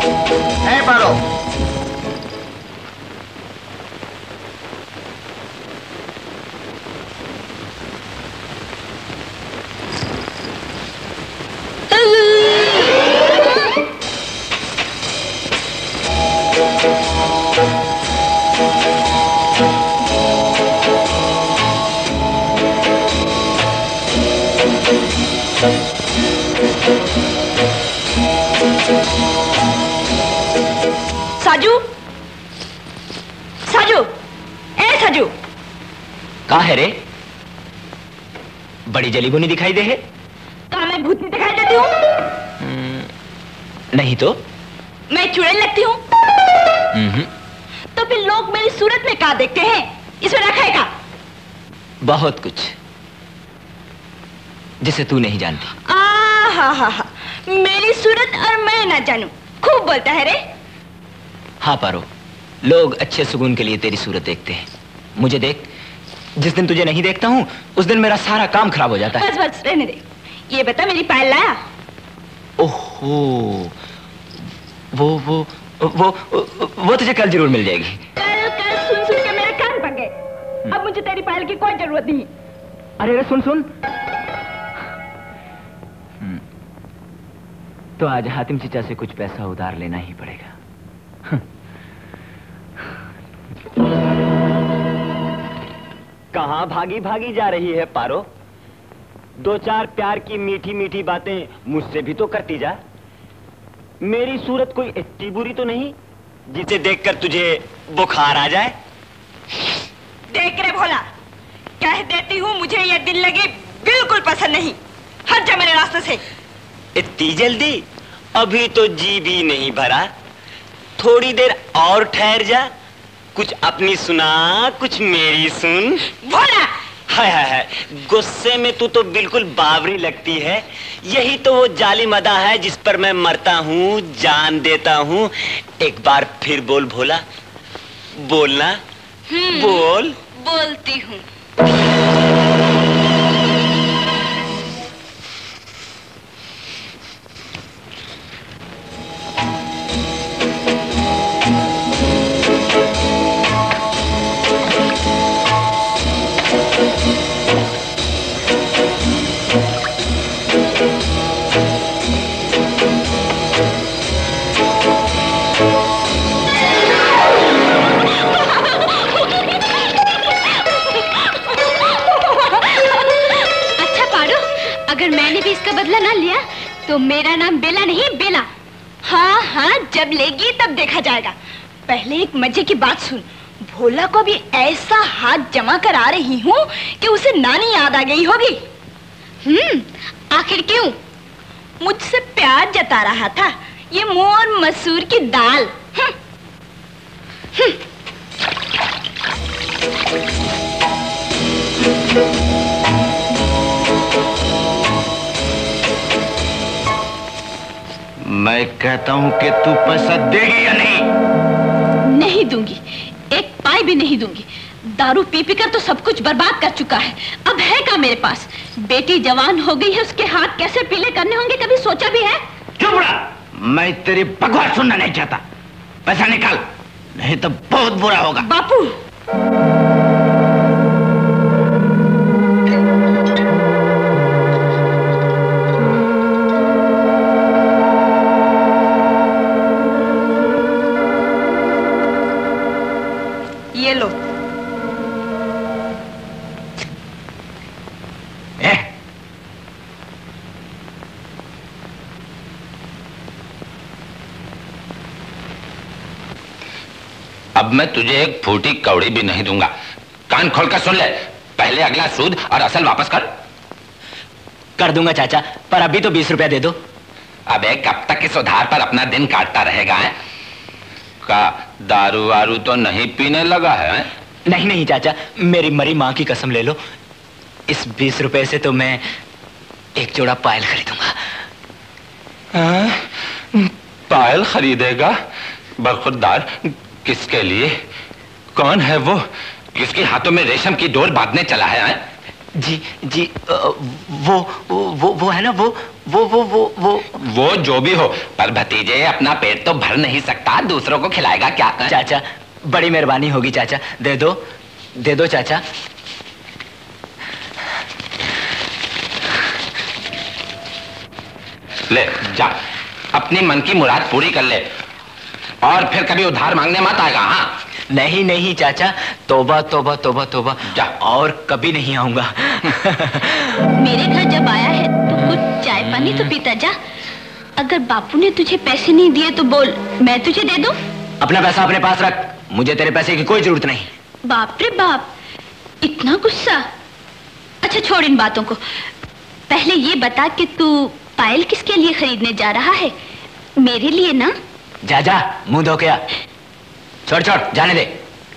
है पारो। साजू, साजू, ए साजू। कहाँ है रे? बड़ी जली बुनी दिखाई दे है। कहाँ मैं भूतनी दिखाई देती हूँ? नहीं तो? मैं चुड़ैल लगती हूँ? तो फिर लोग मेरी सूरत में क्या देखते हैं? इसमें रखा है क्या? बहुत कुछ जिसे तू नहीं जानती। हा, मेरी सूरत और मैं ना जानूं, खूब बोलता है रे। हाँ पारो, लोग अच्छे सुकून के लिए तेरी सूरत देखते हैं। मुझे देख, जिस दिन तुझे नहीं देखता हूँ उस दिन मेरा सारा काम खराब हो जाता है। बस बस रहने दे। ये बता, मेरी पायल लाया? ओहो, वो तुझे कल जरूर मिल जाएगी। कल सुन के मेरे कान पक गए। अब मुझे तेरी पायल की कोई जरूरत नहीं। अरे सुन। तो आज हातिम चचा से कुछ पैसा उधार लेना ही पड़ेगा। कहाँ भागी भागी जा रही है पारो? दो चार प्यार की मीठी मीठी बातें मुझसे भी तो करती जा। मेरी सूरत कोई इतनी बुरी तो नहीं जिसे देखकर तुझे बुखार आ जाए? देख रे भोला, कह देती हूँ मुझे ये दिल लगी बिल्कुल पसंद नहीं। हट जा मेरे रास्ते से। इतनी जल्दी? अभी तो जी भी नहीं भरा, थोड़ी देर और ठहर जा। कुछ अपनी सुना, कुछ मेरी सुन। भोला! हाय, गुस्से में तू तो बिल्कुल बावरी लगती है। यही तो वो जालिम अदा है जिस पर मैं मरता हूँ, जान देता हूँ। एक बार फिर बोल भोला, बोलना। बोल। बोलती हूँ। अगर मैंने भी इसका बदला ना लिया तो मेरा नाम बेला नहीं, बेला। हाँ, जब लेगी तब देखा जाएगा। पहले एक मजे की बात सुन। भोला को भी ऐसा हाथ जमा कर आ रही हूँ कि उसे नानी याद आ गई होगी। आखिर क्यों? मुझसे प्यार जता रहा था। ये मोर मसूर की दाल। मैं कहता हूँ कि तू पैसा देगी या नहीं? नहीं दूंगी, एक पाई भी नहीं दूंगी। दारू पी कर तो सब कुछ बर्बाद कर चुका है। अब है क्या मेरे पास? बेटी जवान हो गई है, उसके हाथ कैसे पीले करने होंगे कभी सोचा भी है? चुप रहा, मैं तेरी बकवास सुनना नहीं चाहता। पैसा निकाल, नहीं तो बहुत बुरा होगा। बापू, ये लो। अब मैं तुझे एक फूटी कौड़ी भी नहीं दूंगा। कान खोलकर सुन ले, पहले अगला सूद और असल वापस कर दूंगा चाचा, पर अभी तो 20 रुपया दे दो। अबे कब तक इस उधार पर अपना दिन काटता रहेगा है? का दारू वारू तो नहीं पीने लगा है? नहीं चाचा, मेरी मरी माँ की कसम ले लो, इस 20 रुपए से तो मैं एक जोड़ा पायल खरीदूंगा। पायल खरीदेगा? बरखुरदार, किसके लिए? कौन है वो जिसके हाथों में रेशम की डोर बांधने चला है? जी वो है ना, वो जो भी हो, पर भतीजे अपना पेट तो भर नहीं सकता, दूसरों को खिलाएगा क्या? चाचा बड़ी मेहरबानी होगी चाचा, दे दो चाचा। ले जा, अपनी मन की मुराद पूरी कर ले और फिर कभी उधार मांगने मत आएगा। हाँ नहीं चाचा, तौबा तौबा तौबा तौबा, जा और कभी नहीं आऊंगा। मेरे घर जब आया है तो कुछ चाय पानी तो पीता जा। अगर बापू ने तुझे पैसे नहीं दिए तो बोल, मैं तुझे दे दूं। अपना पैसा अपने पास रख, मुझे तेरे पैसे की कोई जरूरत नहीं। बाप रे बाप, इतना गुस्सा। अच्छा छोड़ इन बातों को, पहले ये बता कि तू पायल किसके लिए खरीदने जा रहा है? मेरे लिए ना? जा मुंह धो के आ। छोड़ जाने दे।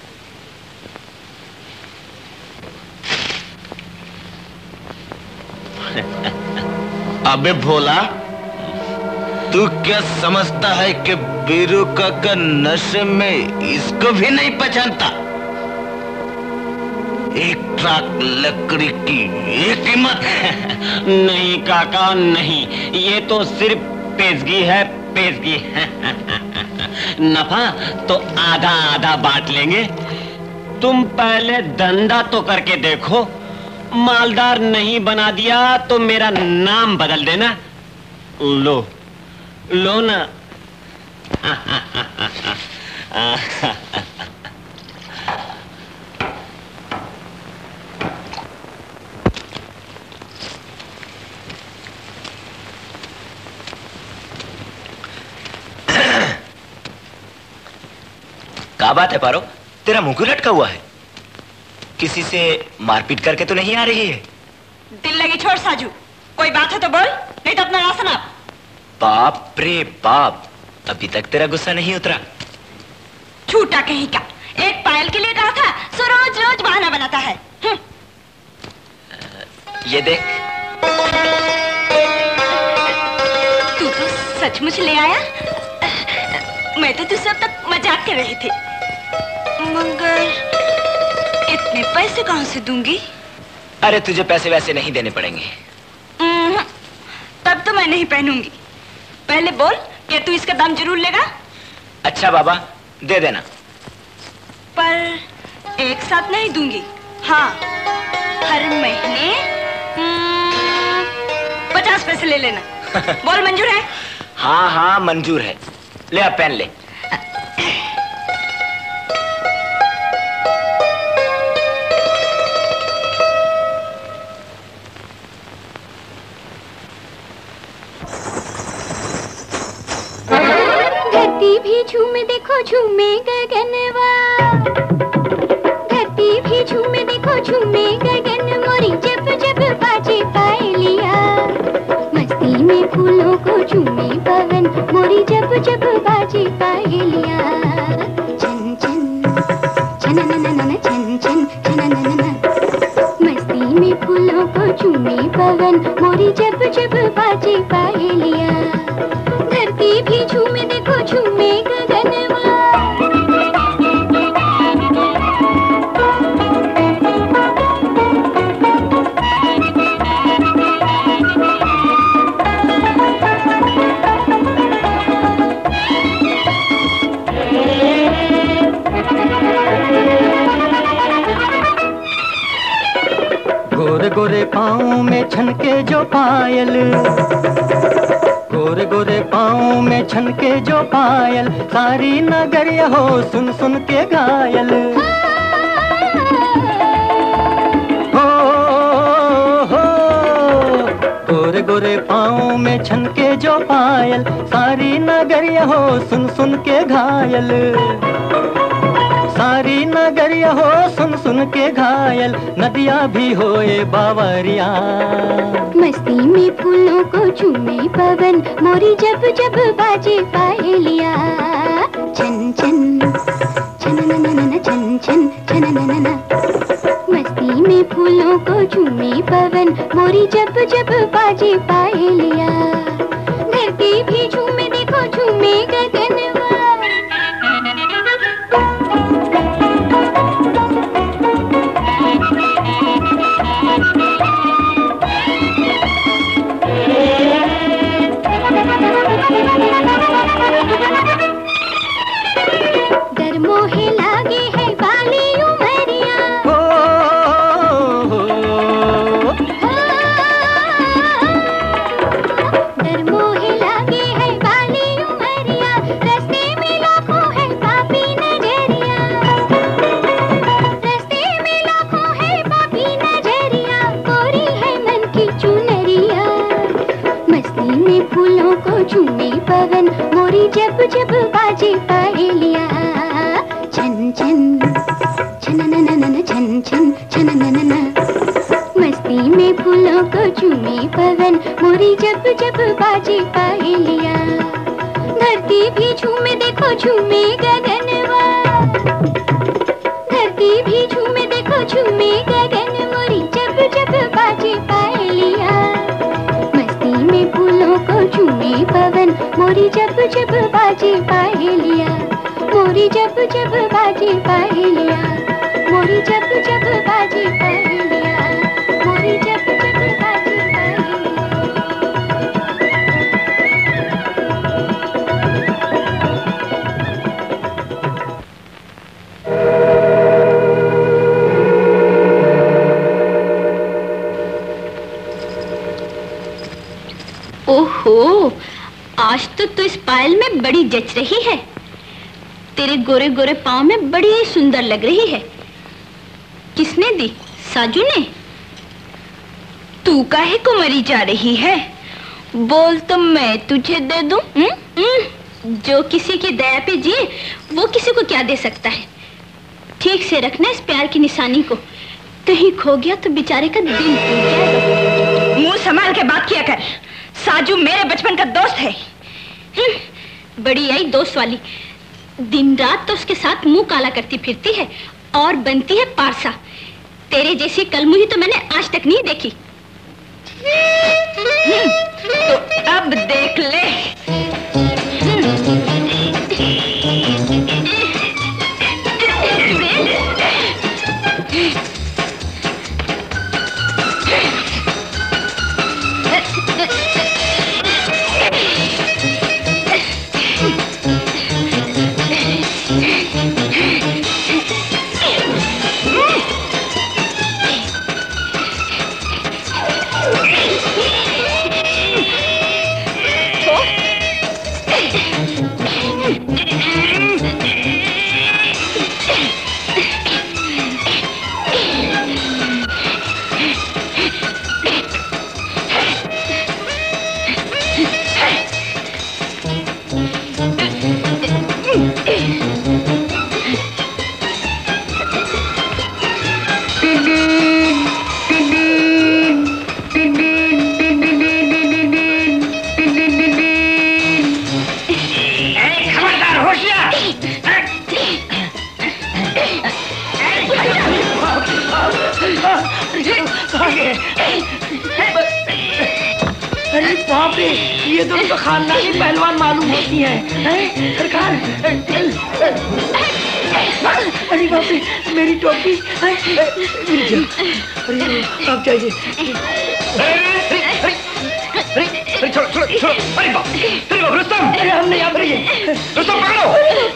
अबे भोला, तू क्या समझता है कि बीरू काका नशे में इसको भी नहीं पहचानता? एक ट्रक लकड़ी की एक कीमत। नहीं काका नहीं, ये तो सिर्फ पेशगी है, पेशगी। नफा तो आधा आधा बांट लेंगे। तुम पहले धंधा तो करके देखो, मालदार नहीं बना दिया तो मेरा नाम बदल देना। लो ना। क्या बात है पारो, तेरा मुंह क्यों लटका हुआ है? किसी से मारपीट करके तो नहीं आ रही है? दिल लगी छोड़ साजू, कोई बात है तो बोल, नहीं तो अपना राशन आप। बाप रे बाप, अभी तक तेरा गुस्सा नहीं उतरा? झूठा कहीं का, एक पायल के लिए कहा था सो रोज रोज बहाना बनाता है। ये देख, तू तो सचमुच ले आया। मैं तो तुझसे अब तक मजाक कर रही थी, मगर इतने पैसे कहां से दूंगी? अरे तुझे पैसे वैसे नहीं देने पड़ेंगे। तब तो मैं नहीं पहनूंगी। पहले बोल कि तू इसका दाम जरूर लेगा। अच्छा बाबा, दे देना। पर एक साथ नहीं दूंगी। हाँ, हर महीने 50 पैसे ले लेना। बोल मंजूर है? हाँ मंजूर है। ले अब पहन ले। धरती भी झूमे देखो झूमे गगनवा, धरती भी झूमे देखो झूमे गगन, मोरी जब जब बाजे पायलिया, मस्ती में फूलों को झूमे पवन, मोरी जब जब बाजे पायलिया, छन छन छननननन छन छन छनननन, मस्ती में फूलों को झूमे पवन, मोरी जब जब बाजे पायलिया, धरती भी झूमे देखो झूमे गगनवा। गोरे गोरे पाँव में छनके जो पायल, गोरे गोरे पाँव में छनके जो पायल, सारी नगरिया हो सुन सुन के घायल। हो गोरे गोरे पाँव में छनके जो पायल, सारी नगरिया हो सुन सुन के घायल, सारी नगरिया हो सुन सुन के घायल, नदिया भी होए बावरिया, मस्ती में फूलों को झूमे पवन, मोरी जब जब बाजे पायलिया, छन छन छननननन छन छन छनननन, मस्ती में फूलों को झूमे पवन, मोरी जब जब बाजे पायलिया, धरती भी झूमे देखो झूमे गगनवा। बाजे पायलिया। छन छन छननननन छन छन छनननन। मस्ती में फूलों को चूमे पवन मोरी जब जब बाजे पायलिया। धरती भी झूमे देखो झूमे गगनवा। धरती भी झूमे देखो झूमे गगन मोरी जब जब बाजे पायलिया। मस्ती में फूलों को झूमे पवन मोरी जब जब बाजे पायलिया। मोरी जब जब बाजे पायलिया। मोरी जब जब बाजे पायलिया। मोरी जब जब बाजे पायलिया। ओहो, आज तो तू इस पायल में बड़ी जच रही है। तेरे गोरे गोरे पाँव में बड़ी सुंदर लग रही है। किसने दी? साजू ने? तू काहे को मरी जा रही है? बोल तो मैं तुझे दे दूं। जो किसी की दया पे जिए वो किसी को क्या दे सकता है। ठीक से रखना इस प्यार की निशानी को, कहीं खो गया तो बेचारे का दिल टूट जाएगा। मुंह संभाल के बात किया कर। साजू मेरे बचपन का दोस्त है। बड़ी आई दोस्त वाली। दिन रात तो उसके साथ मुंह काला करती फिरती है और बनती है पारसा। तेरे जैसी कलमुही तो मैंने आज तक नहीं देखी। तो अब देख ले। अरे बाप रे, ये दोनों तो खानदानी पहलवान मालूम होती हैं। सरकार, अरे बाप रे, मेरी टोपी। अरे आप जाइए। छोड़ो छोड़ो छोड़ो। अरे बाप रुस्तम, अरे हम नहीं, आप रहिए। रुस्तम पकड़ो।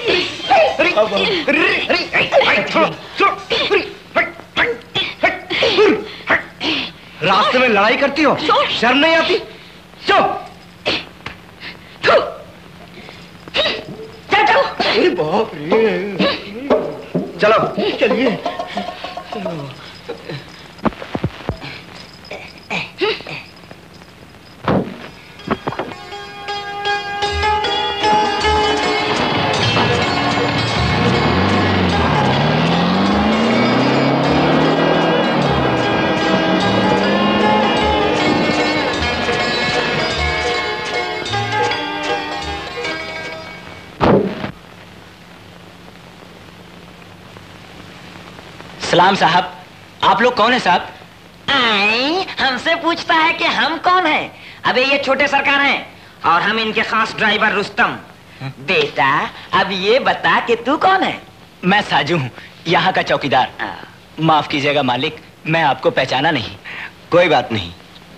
रास्ते में लड़ाई करती हो, शर्म नहीं आती? अरे बाप रे, चलो चलिए। सलाम साहब, आप लोग कौन है साहब? आई हमसे पूछता है कि हम कौन हैं? अबे ये छोटे सरकार हैं और हम इनके खास ड्राइवर रुस्तम। बेटा अब ये बता कि तू कौन है? मैं साजू हूँ, यहाँ का चौकीदार। माफ कीजिएगा मालिक, मैं आपको पहचाना नहीं। कोई बात नहीं।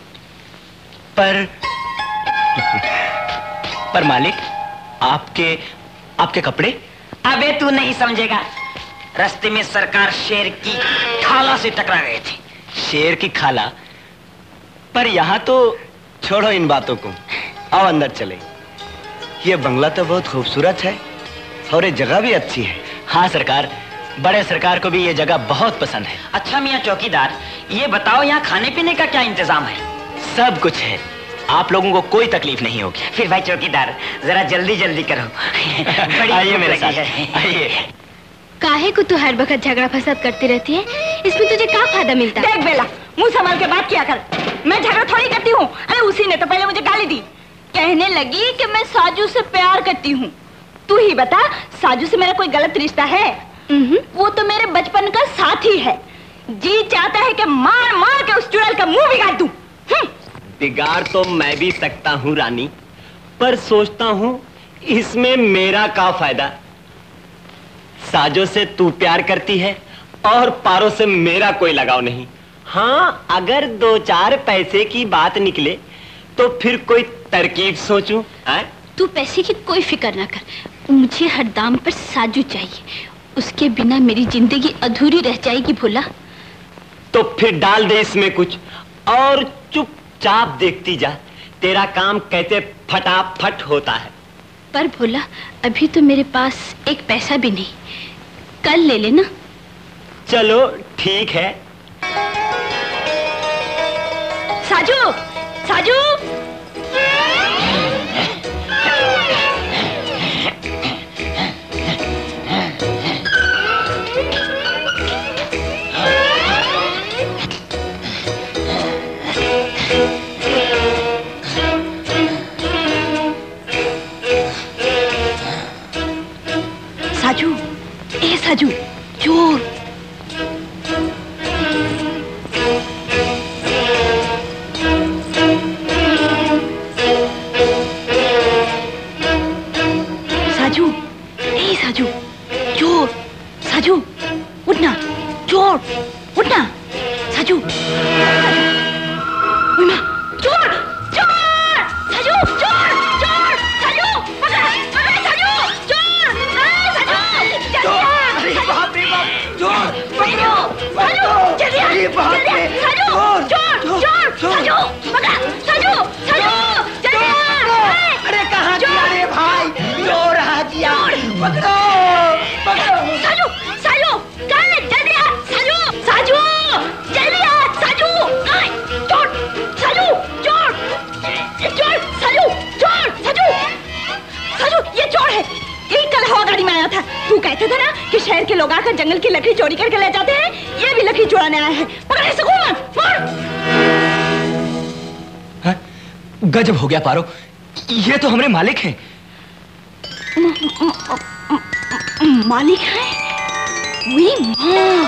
पर मालिक, आपके कपड़े? अबे तू नहीं समझेगा। रास्ते में सरकार शेर की खाला से टकरा गए थे। शेर की खाला? पर यहाँ तो। छोड़ो इन बातों को, आओ अंदर चले। ये बंगला तो बहुत खूबसूरत है और ये जगह भी अच्छी है। हाँ सरकार, बड़े सरकार को भी ये जगह बहुत पसंद है। अच्छा मियाँ चौकीदार, ये बताओ यहाँ खाने पीने का क्या इंतजाम है? सब कुछ है। आप लोगों को कोई तकलीफ नहीं होगी। फिर भाई चौकीदार जरा जल्दी जल्दी करो। आइए मेरे साथ, आइए। काहे को तू हर वक्त झगड़ा फसाद करती रहती है? इसमें तुझे क्या फायदा मिलता है? देख बेला, मुंह संभाल के बात किया कर। मैं झगड़ा थोड़ी करती हूँ। अरे उसी ने तो पहले मुझे गाली दी, कहने लगी कि मैं साजू से प्यार करती हूँ। तू ही बता, साजू से मेरा कोई गलत रिश्ता है? वो तो मेरे बचपन का साथी है। जी चाहता है कि मार मार के उस चुड़ैल का मुंह बिगाड़ दूं। बिगाड़ तो मैं भी सकता हूँ रानी, पर सोचता हूँ इसमें मेरा क्या फायदा। साजो से तू प्यार करती है और पारो से मेरा कोई लगाव नहीं। हाँ, अगर 2-4 पैसे की बात निकले तो फिर कोई तरकीब सोचूं। तू पैसे की कोई फिक्र ना कर, मुझे हर दाम पर साजू चाहिए। उसके बिना मेरी जिंदगी अधूरी रह जाएगी भोला। तो फिर डाल दे इसमें कुछ और चुपचाप देखती जा, तेरा काम कैसे फटाफट होता है। पर भोला, अभी तो मेरे पास एक पैसा भी नहीं, कल ले लेना। चलो ठीक है। साजू, साजू, साजू, ए साजू, चोर। साजू, ए साजू, चोर। साजू, उठना, चोर, उठना। साजू, चोर, चोर, साजू, चोर, चोर, साजू, पकड़, पकड़, साजू, चोर, साजू, अरे बाप रे बाप, चोर, साजू, साजू, जल्दी आ, जल्दी आ, साजू, चोर, चोर, साजू, पकड़, साजू, साजू, जल्दी आ। अरे कहाँ गया रे भाई, चोर आ गया, पकड़ो, पकड़ो। साजू, साजू, कहाँ है? जल्दी आ, साजू, साजू, जल्दी आ, साजू, चोर, साजू, चोर, चोर, साजू, चोर, साजू, साजू, ये चोर है। यही कल हवा गाड़ी में आया था। तू कहते थे ना कि शहर के लोग आकर जंगल की लकड़ी चोरी करके ले जाते हैं, ये भी लकड़ी चुराने आया है। पकड़ इसे, मार। गजब हो गया पारो, ये तो हमारे मालिक हैं। मालिक है? वही माँ।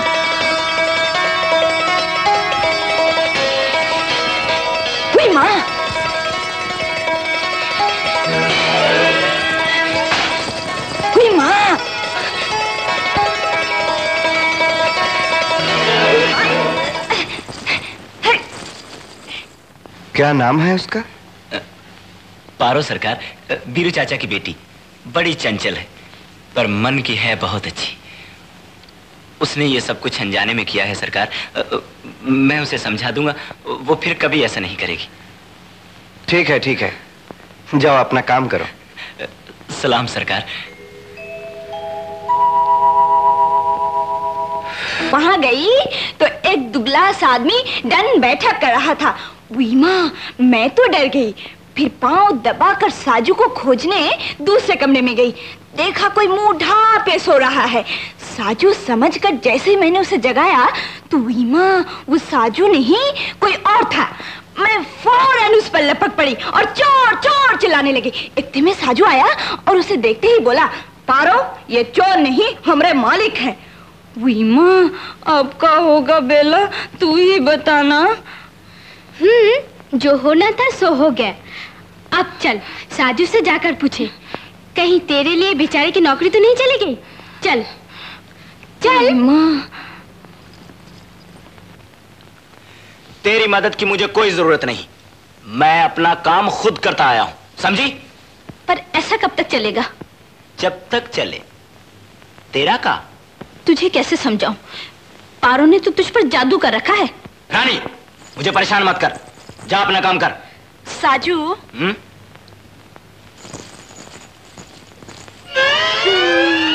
वही माँ। वही माँ। क्या नाम है उसका? पारो सरकार, बीरू चाचा की बेटी, बड़ी चंचल है पर मन की है बहुत अच्छी। उसने ये सब कुछ अनजाने में किया है सरकार। मैं उसे समझा दूंगा, वो फिर कभी ऐसा नहीं करेगी। ठीक है, ठीक है, जाओ अपना काम करो। सलाम सरकार। वहां गई तो एक दुबला सा आदमी डन बैठक कर रहा था। वीमा, मैं तो डर गई। फिर पांव दबाकर साजू को खोजने दूसरे कमरे में गई। देखा कोई मुंह ढांपे सो रहा है। साजू समझकर जैसे ही मैंने उसे जगाया तो वीमा, वो साजू नहीं कोई और था। मैं फौरन उस पर लपक पड़ी और चोर चोर चिल्लाने लगी। इतने में साजू आया और उसे देखते ही बोला, पारो, ये चोर नहीं हमारे मालिक है। वीमा, अब क्या होगा बेला, तू ही बताना। जो होना था सो हो गया। अब चल साजू से जाकर पूछे, कहीं तेरे लिए बेचारे की नौकरी तो नहीं चली गई। चल चल। माँ, तेरी मदद की मुझे कोई जरूरत नहीं, मैं अपना काम खुद करता आया हूं, समझी? पर ऐसा कब तक चलेगा? जब तक चले। तेरा का? तुझे कैसे समझाऊं? पारो ने तो तुझ पर जादू कर रखा है। रानी, मुझे परेशान मत कर, जा अपना काम कर। साजू,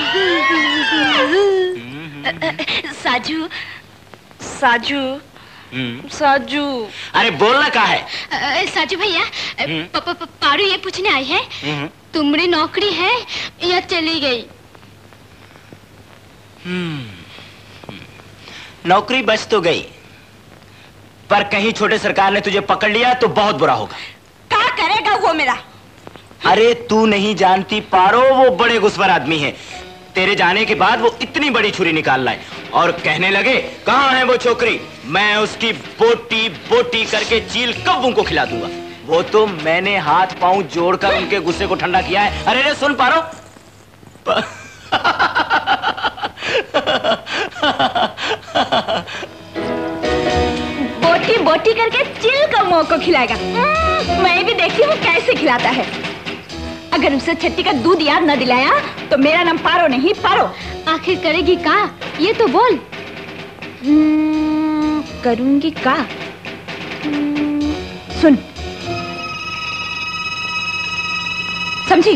साजू, साजू, साजू। अरे बोलना क्या है? साजू भैया, पारू ये पूछने आई है, तुम्हारी नौकरी है या चली गई? नौकरी बच तो गई, पर कहीं छोटे सरकार ने तुझे पकड़ लिया तो बहुत बुरा होगा। क्या करेगा वो मेरा? अरे तू नहीं जानती पारो, वो बड़े गुस्वर आदमी है। तेरे जाने के बाद वो इतनी बड़ी छुरी निकाल लाए और कहने लगे कहाँ है वो छोकरी, मैं उसकी बोटी बोटी करके चील कब्बों को खिला दूंगा। वो तो मैंने हाथ पांव जोड़कर उनके गुस्से को ठंडा किया है। अरे रे सुन पारो, बोटी बोटी करके चिल कौओं को खिलाएगा। मैं भी देखती हूँ कैसे खिलाता है। अगर उसे छट्टी का दूध याद न दिलाया तो मेरा नाम पारो नहीं पारो। आखिर करेगी का? ये तो बोल। करूंगी का? सुन, समझी?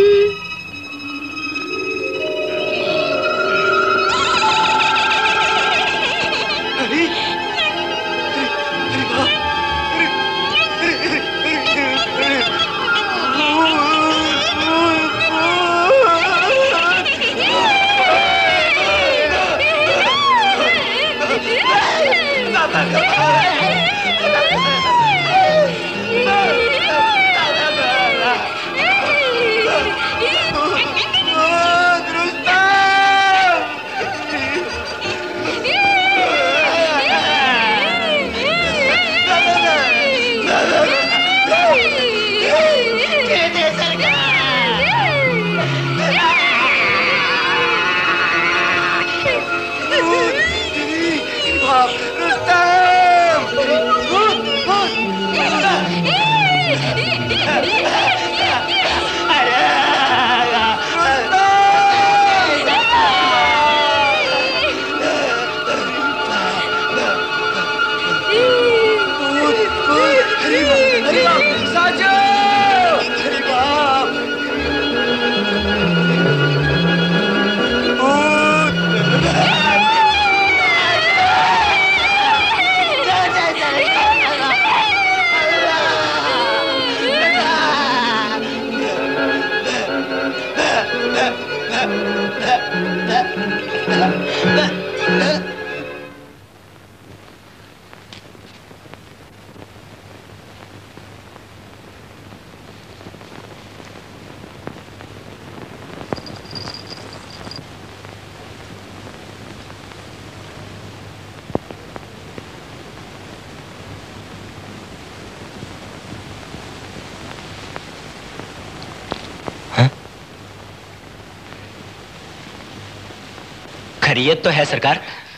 खैरियत तो है सरकार।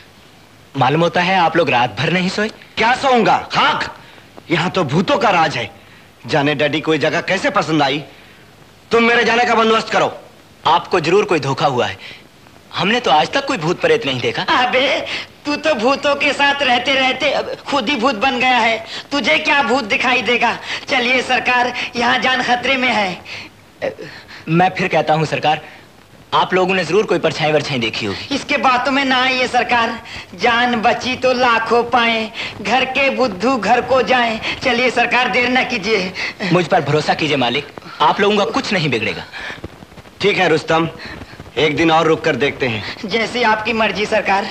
मालूम होता है आप लोग रात भर नहीं सोए। क्या सोऊंगा, खाक। यहाँ तो भूतों का राज है। जाने डैडी कोई जगह कैसे पसंद आई। तुम मेरे जाने का बंदोबस्त करो। आपको जरूर कोई धोखा हुआ है। हमने तो आज तक कोई भूत प्रेत नहीं देखा। अबे तू तो भूतों के साथ रहते रहते खुद ही भूत बन गया है। तुझे क्या भूत दिखाई देगा। चलिए सरकार, यहाँ जान खतरे में है। मैं फिर कहता हूँ सरकार, आप लोगों ने जरूर कोई परछाई वरछाई देखी होगी। इसके बातों में ना आइए सरकार। जान बची तो लाखों पाए, घर के बुद्धू घर को जाएं। चलिए सरकार, देर न कीजिए। मुझ पर भरोसा कीजिए मालिक, आप लोगों का कुछ नहीं बिगड़ेगा। ठीक है रुस्तम, एक दिन और रुक कर देखते हैं। जैसी आपकी मर्जी सरकार।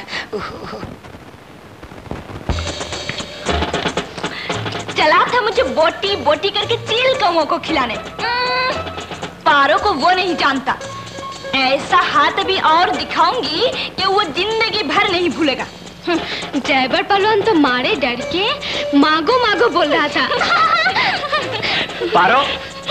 चला था मुझे बोटी बोटी करके चील कौओं को खिलाने। पारो को वो नहीं जानता। ऐसा हाथ अभी और दिखाऊंगी कि वो जिंदगी भर नहीं भूलेगा। जयबर पहलवान तो मारे डर के मांगो मांगो बोल रहा था। पारो,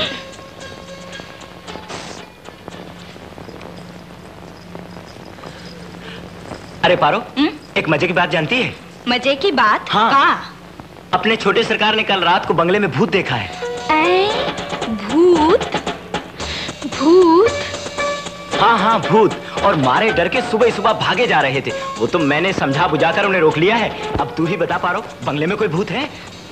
अरे पारो, एक मजे की बात जानती है? मजे की बात? हाँ। का? अपने छोटे सरकार ने कल रात को बंगले में भूत देखा है। भूत? भूत? हाँ हाँ भूत, और मारे डर के सुबह सुबह भागे जा रहे थे। वो तो मैंने समझा बुझाकर उन्हें रोक लिया है। अब तू ही बता पारो, बंगले में कोई भूत है?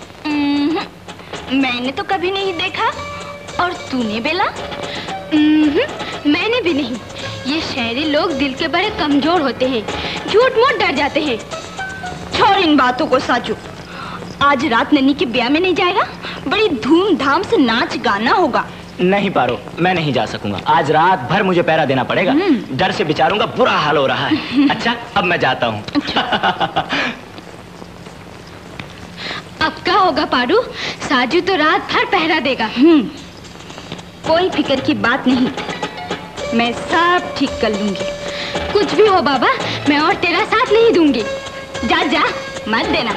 मैंने तो कभी नहीं देखा। और तूने बेला? मैंने भी नहीं। ये शहरी लोग दिल के बड़े कमजोर होते हैं, झूठ मूठ डर जाते हैं। छोड़ इन बातों को साजू। आज रात नन्ही के ब्याह में नहीं जाएगा? बड़ी धूमधाम से नाच गाना होगा। नहीं पारो, मैं नहीं जा सकूंगा। आज रात भर मुझे पहरा देना पड़ेगा। डर से बेचारों का बुरा हाल हो रहा है। अच्छा, अब मैं जाता हूँ। अब क्या होगा पारू? साजू तो रात भर पहरा देगा। कोई फिक्र की बात नहीं, मैं सब ठीक कर लूंगी। कुछ भी हो बाबा, मैं और तेरा साथ नहीं दूंगी। जा जा, मत देना।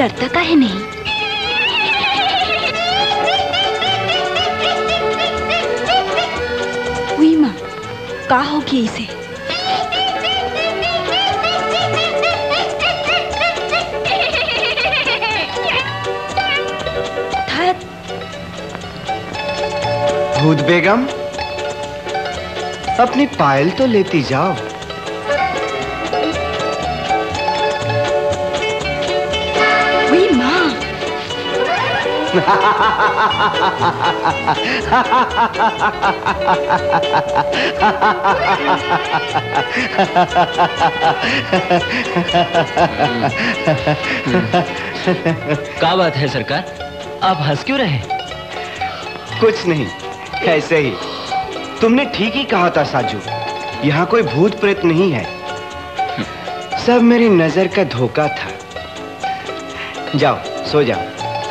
डरता काहे नहीं? हुई माँ, का होगी इसे? भूत बेगम, अपनी पायल तो लेती जाओ। हुई माँ। क्या बात है सरकार, आप हंस क्यों रहे? कुछ नहीं, ऐसे ही। तुमने ठीक ही कहा था साजू, यहाँ कोई भूत प्रेत नहीं है, सब मेरी नजर का धोखा था। जाओ सो जाओ।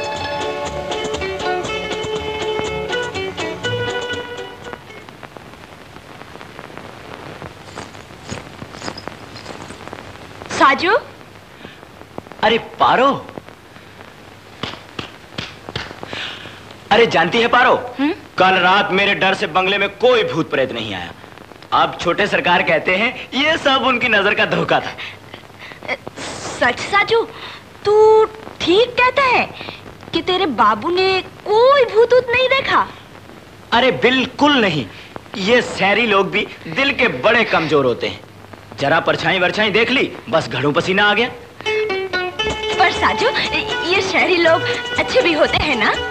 साजू। अरे पारो, अरे जानती है पारो, कल रात मेरे डर से बंगले में कोई भूत प्रेत नहीं आया। अब छोटे सरकार कहते हैं ये सब उनकी नजर का धोखा था। सच साजू, तू ठीक कहता है कि तेरे बाबू ने कोई भूत नहीं देखा? अरे बिल्कुल नहीं, ये शहरी लोग भी दिल के बड़े कमजोर होते हैं। जरा परछाई वरछाई देख ली, बस घड़ों पसीना आ गया। पर साजू, ये शहरी लोग अच्छे भी होते हैं ना?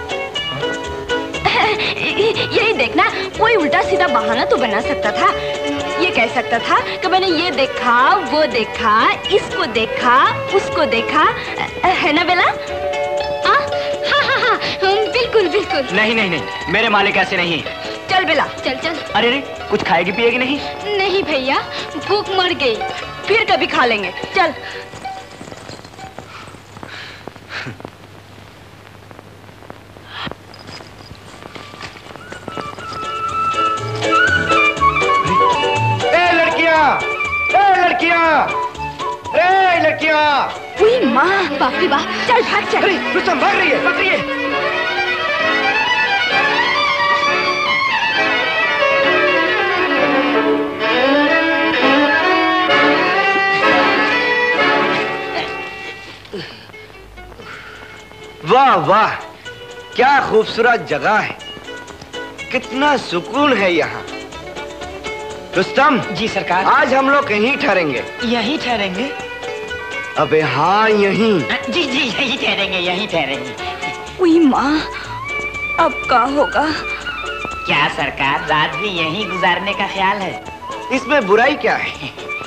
यही देखना, कोई उल्टा सीधा बहाना तो बना सकता था। ये कह सकता था कि मैंने ये देखा, वो देखा, इसको देखा, उसको देखा, है ना बेला? हाँ, बिल्कुल बिल्कुल। नहीं नहीं नहीं, मेरे मालिक ऐसे नहीं है। चल बेला, चल चल। अरे रे, कुछ खाएगी पिएगी नहीं? नहीं भैया, भूख मर गई। फिर कभी खा लेंगे, चल। लड़कियां! हुई माँ, बाप रे बाप, चल भाग चल। अरे रुस्तम, भाग रही है, भाग रही है। वाह वाह, क्या खूबसूरत जगह है, कितना सुकून है यहाँ। रुस्तम। जी सरकार। आज हम लोग कहीं ठहरेंगे? यहीं ठहरेंगे। अबे हाँ, यहीं। जी जी, यहीं ठहरेंगे, यहीं ठहरेंगे। उई माँ, अब क्या होगा? क्या सरकार, रात भी यहीं गुजारने का ख्याल है? इसमें बुराई क्या है?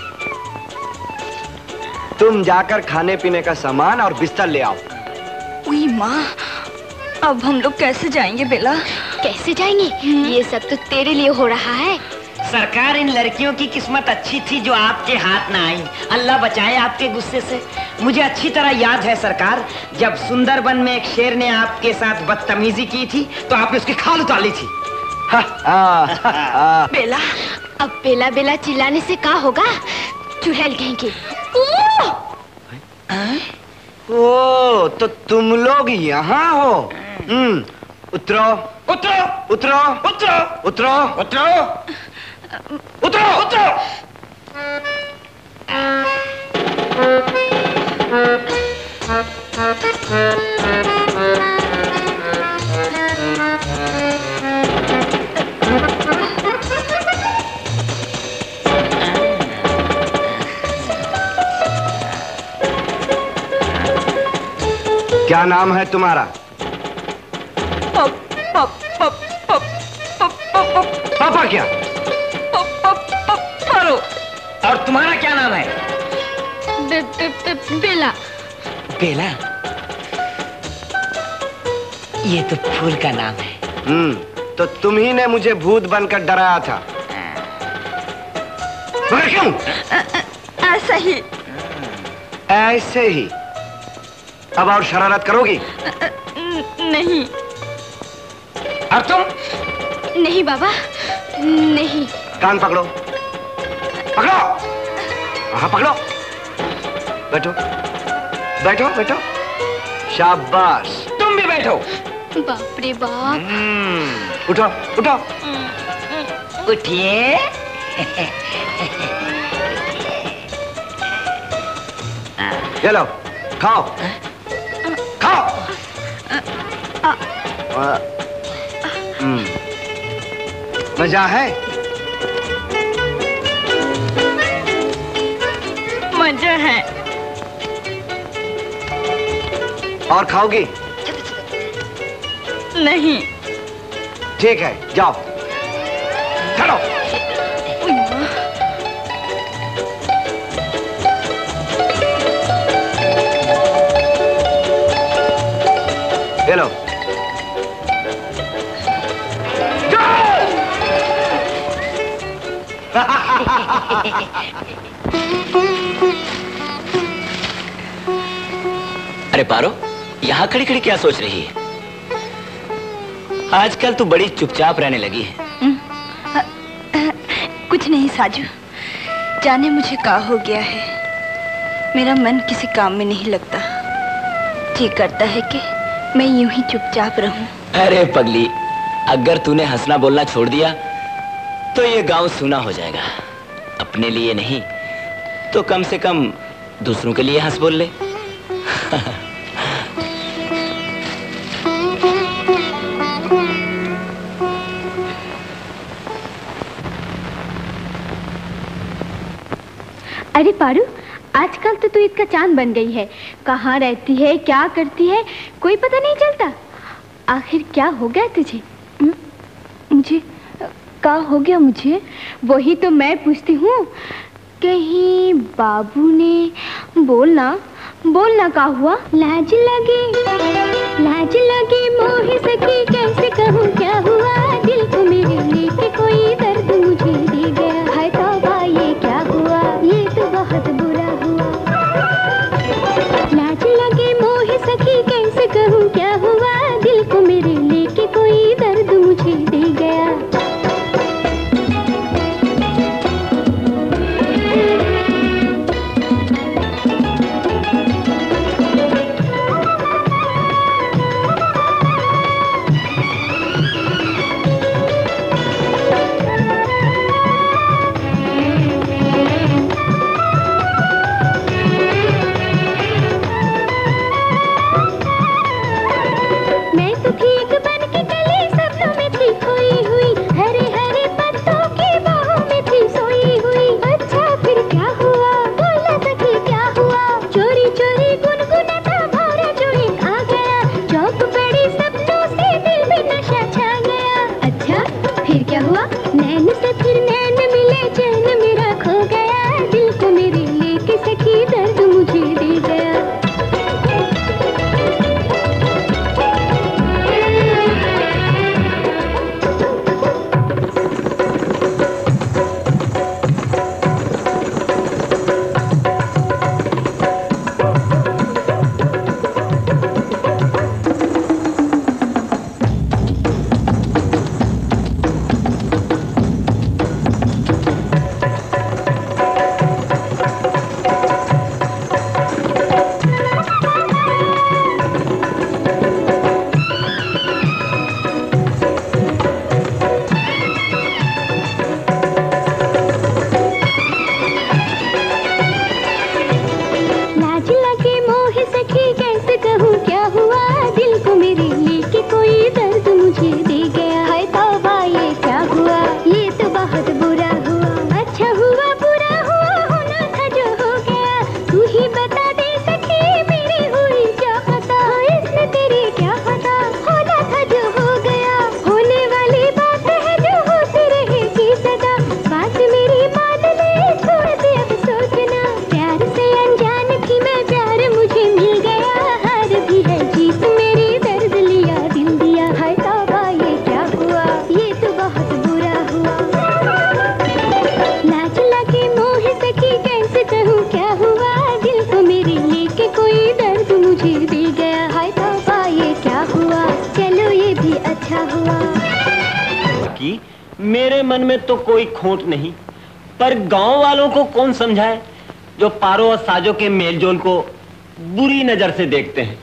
तुम जाकर खाने पीने का सामान और बिस्तर ले आओ। उई माँ, अब हम लोग कैसे जाएंगे बेला? कैसे जाएंगे? ये सब तो तेरे लिए हो रहा है। सरकार, इन लड़कियों की किस्मत अच्छी थी जो आपके हाथ ना आई। अल्लाह बचाए आपके गुस्से से। मुझे अच्छी तरह याद है सरकार, जब सुंदरबन में एक शेर ने आपके साथ बदतमीजी की थी तो आपने उसकी खाल उतार ली थी। बेला, अब बेला बेला चिल्लाने से क्या होगा? चुड़ैल कहेंगे। ओ, तो तुम लोग यहाँ हो? उतरो उतरो उतरो उतरो उतरो उतरो उतरो उतरो। क्या नाम है तुम्हारा? पापा क्या? पारो। और तुम्हारा क्या नाम है? बेला। बेला? ये तो फूल का नाम है। तो तुम ही ने मुझे भूत बनकर डराया था। मगर क्यों? ऐसा ही। ऐसे ही। अब और शरारत करोगी? नहीं। और तुम? नहीं बाबा, नहीं। कान पकड़ो, पकड़ो। हाँ पकड़ो। बैठो बैठो बैठो। शाबाश, तुम भी बैठो। बाप रे बाप। उठो उठो। उठिए। चलो खाओ खाओ। मजा है? मजा है। और खाओगी? नहीं। ठीक है, जाओ चलो। चलो अरे पारो, यहाँ खड़ी खड़ी क्या सोच रही है? आजकल तू बड़ी चुपचाप रहने लगी है। कुछ नहीं साजू, जाने मुझे क्या हो गया है। मेरा मन किसी काम में नहीं लगता। जी करता है कि मैं यूं ही चुपचाप रहूं। अरे पगली, अगर तूने हंसना बोलना छोड़ दिया तो ये गांव सूना हो जाएगा। अपने लिए नहीं तो कम से कम दूसरों के लिए हंस बोल ले। अरे पारू, आजकल तो तू ईद का चांद बन गई है। कहाँ रहती है, क्या करती है, कोई पता नहीं चलता। आखिर क्या हो गया तुझे? मुझे क्या हो गया? मुझे वही तो मैं पूछती हूँ। कहीं बाबू ने बोलना बोलना का हुआ? लाज लगे मोहे सखी, कैसे कहूँ क्या हुआ। दिल को मेरे लेके कोई दर्द मुझे दे गया। है तौबा, ये क्या हुआ, ये तो बहुत बुरा हुआ। लाज लगे मोहे सखी, कैसे कहूँ क्या हुआ। दिल को मेरे लेके कोई दर्द मुझे दे गया। मेरे मन में तो कोई खोट नहीं, पर गांव वालों को कौन समझाए जो पारो और साजो के मेलजोल को बुरी नजर से देखते हैं।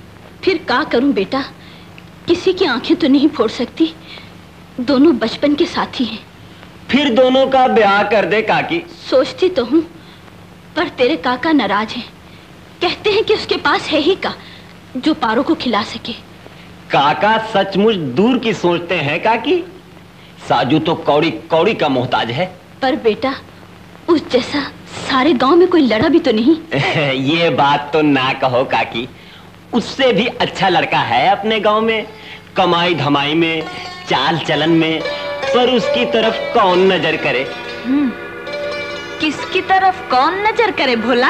फिर क्या करूं बेटा, किसी की आंखें तो नहीं फोड़ सकती, दोनों बचपन के साथी हैं। फिर दोनों का ब्याह कर दे काकी। सोचती तो हूँ, पर तेरे काका नाराज हैं। कहते हैं कि उसके पास है ही का जो पारो को खिला सके। काका सचमुच दूर की सोचते हैं काकी। साजू तो कौड़ी कौड़ी का मोहताज है। पर बेटा, उस जैसा सारे गांव में कोई लड़ा भी तो नहीं। ये बात तो ना कहो काकी, उससे भी अच्छा लड़का है अपने गांव में, कमाई धमाई में, चाल चलन में, पर उसकी तरफ कौन नजर करे? किसकी तरफ कौन नजर करे भोला?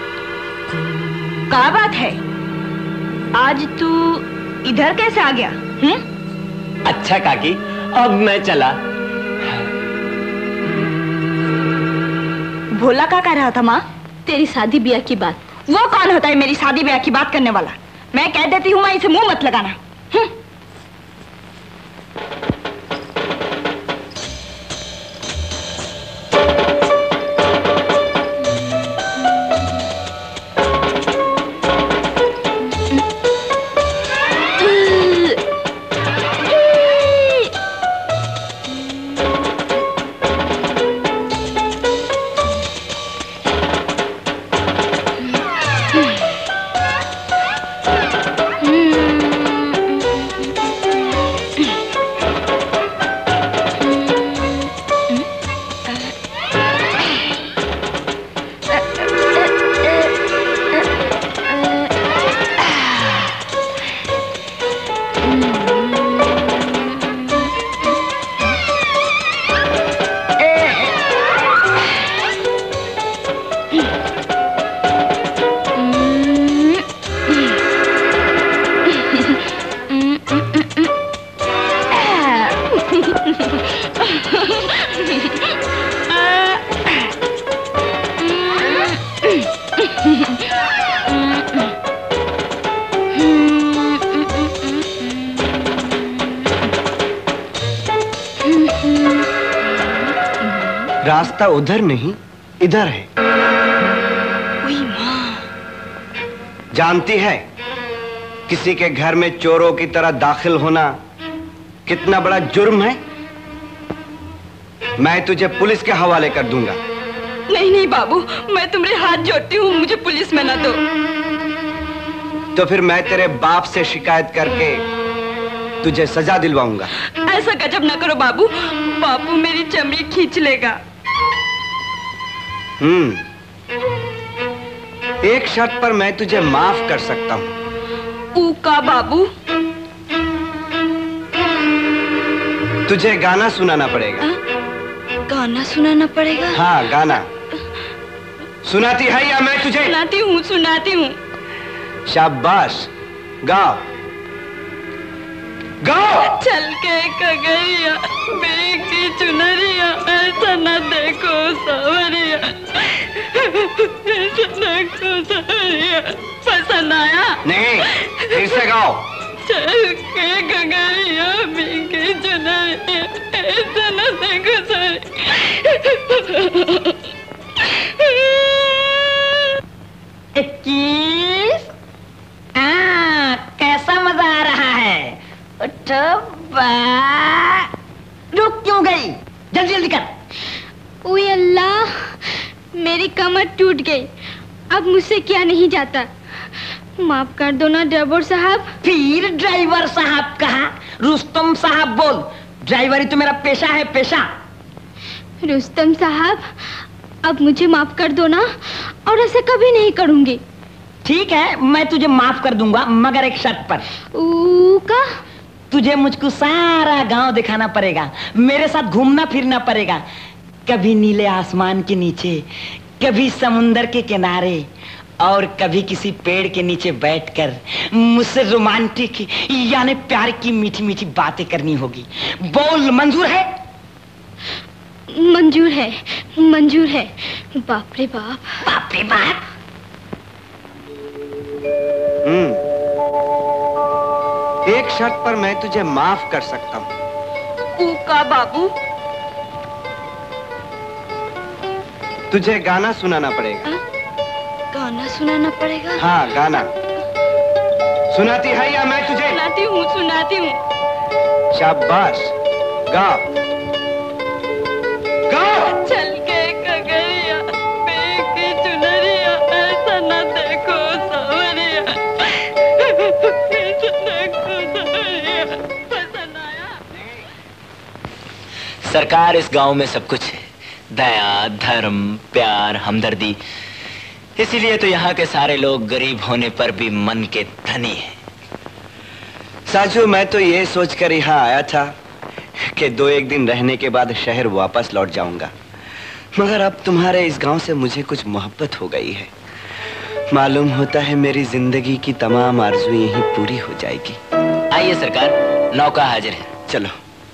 क्या बात है, आज तू इधर कैसे आ गया? अच्छा काकी, अब मैं चला। भोला क्या कह रहा था माँ? तेरी शादी ब्याह की बात। वो कौन होता है मेरी शादी ब्याह की बात करने वाला? मैं कह देती हूँ, मैं इसे मुंह मत लगाना। रास्ता उधर नहीं, इधर है। जानती है किसी के घर में चोरों की तरह दाखिल होना कितना बड़ा जुर्म है? मैं तुझे पुलिस के हवाले कर दूंगा। नहीं नहीं बाबू, मैं तुम्हारे हाथ जोड़ती हूँ, मुझे पुलिस में ना दो। तो फिर मैं तेरे बाप से शिकायत करके तुझे सजा दिलवाऊंगा। ऐसा गजब ना करो बाबू, बापू मेरी चमड़ी खींच लेगा। एक शर्त पर मैं तुझे माफ कर सकता हूँ। का बाबू? तुझे गाना सुनाना पड़ेगा। गाना सुनाना पड़ेगा? हाँ, गाना। सुनाती है या मैं तुझे? सुनाती हूँ। शाबाश, गाओ गाओ। चल के कगैया बेकी चुनरिया, ऐसा न देखो सावरिया, ऐसा न देखो सावरिया। पसंद आया? नहीं, फिर से गाओ। चल के कगैया बेकी चुनरिया, ऐसा न देखो सावरिया। 21। कैसा मजा आ रहा है? रुक क्यों गई? जल्दी जल्दी कर। ओए अल्लाह, मेरी कमर टूट गई, अब मुझसे क्या नहीं जाता। माफ कर दो ना ड्राइवर साहब। फिर ड्राइवर साहब कहा? रुस्तम साहब बोल। ड्राइवरी तो मेरा पेशा है, पेशा। रुस्तम साहब, अब मुझे माफ कर दो ना, और ऐसे कभी नहीं करूंगी। ठीक है, मैं तुझे माफ कर दूंगा, मगर एक शर्त पर। का? तुझे मुझको सारा गांव दिखाना पड़ेगा, मेरे साथ घूमना फिरना पड़ेगा। कभी नीले आसमान के नीचे, कभी समुंदर के किनारे, और कभी किसी पेड़ के नीचे बैठकर मुझसे रोमांटिक यानी प्यार की मीठी मीठी बातें करनी होगी। बोल, मंजूर है? मंजूर है, मंजूर है। बाप रे बाप, बाप रे बाप। एक शर्त पर मैं तुझे माफ कर सकता हूँ। का बाबू? तुझे गाना सुनाना पड़ेगा। गाना सुनाना पड़ेगा? हाँ, गाना। सुनाती है या मैं तुझे? सुनाती हूँ। शाबाश, गा गा। चल के कगरिया बेकी चुनरिया, ऐसा न देखो सावरिया, ऐसा देखो सावरिया। पसंद आया? सरकार, इस गांव में सब कुछ है, दया, धर्म, प्यार, हमदर्दी। इसीलिए तो यहाँ के सारे लोग गरीब होने पर भी मन के धनी हैं। साजू, मैं तो ये सोचकर यहाँ आया था कि 2-1 दिन रहने के बाद शहर वापस लौट जाऊंगा, मगर अब तुम्हारे इस गांव से मुझे कुछ मोहब्बत हो गई है। मालूम होता है मेरी जिंदगी की तमाम आरज़ू यहीं पूरी हो जाएगी। आइए सरकार, नौका हाजिर है। चलो।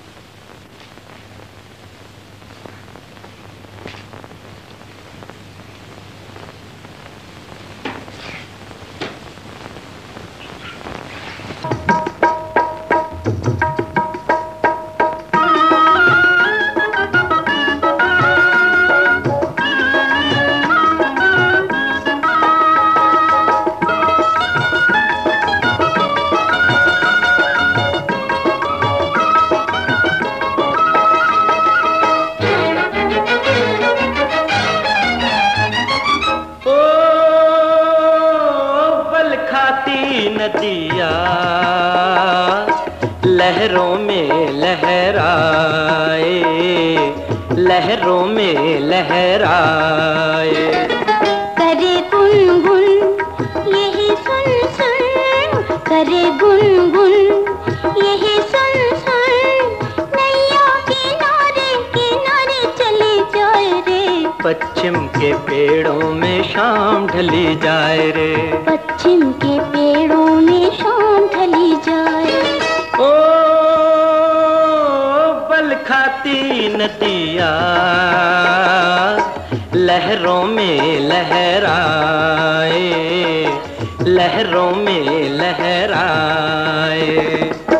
नदिया लहरों में लहराए, लहरों में लहराए। करे गुनगुन यही सुन सुन, करे गुनगुन यही सुन सुन, नैया किनारे किनारे चली जाए रे। पश्चिम के पेड़ों में शाम ढली जाए रे, पश्चिम के पेड़ों में शाम ढली जाए। ओ बल खाती नदिया लहरों में लहराए, लहरों में लहराए।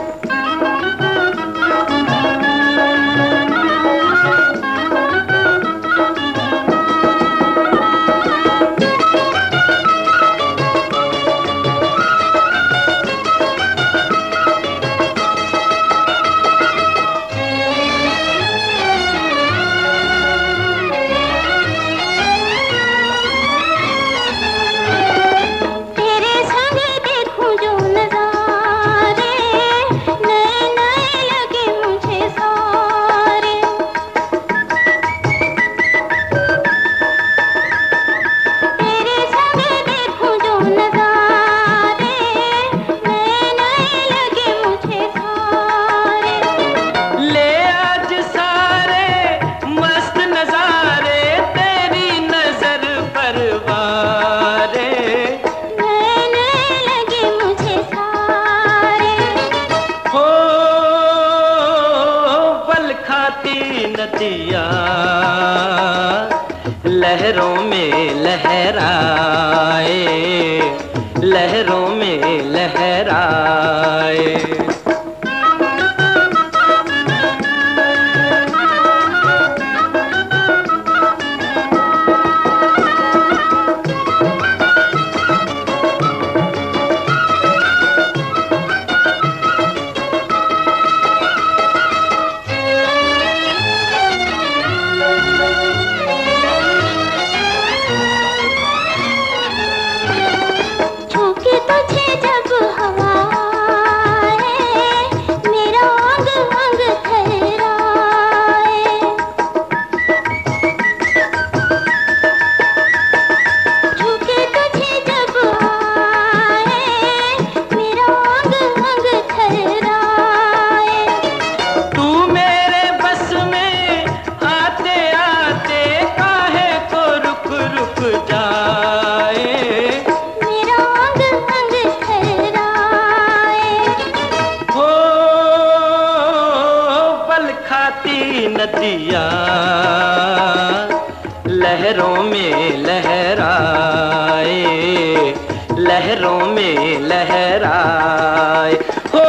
नदिया लहरों में लहराए, लहरों में लहराए। नदिया लहरों में लहराए, लहरों में लहराए। हो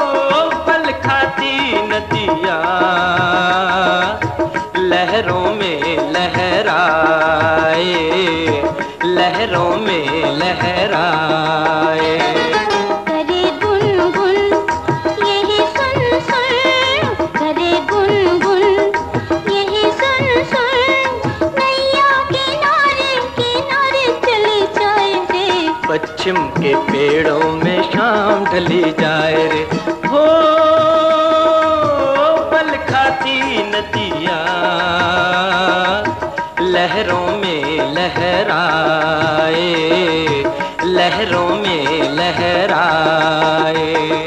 पल खाती नदिया लहरों में में लहराए, लहरों में लहराए। करे गुनगुन यही सुन सुन, करे गुनगुन यही सुन सुन, नैया किनारे किनारे चली जाए रे। पश्चिम के पेड़ों में शाम ढली जाए रे। हो बल खाती नदिया लहरों में लहराए, लहरों में लहराए।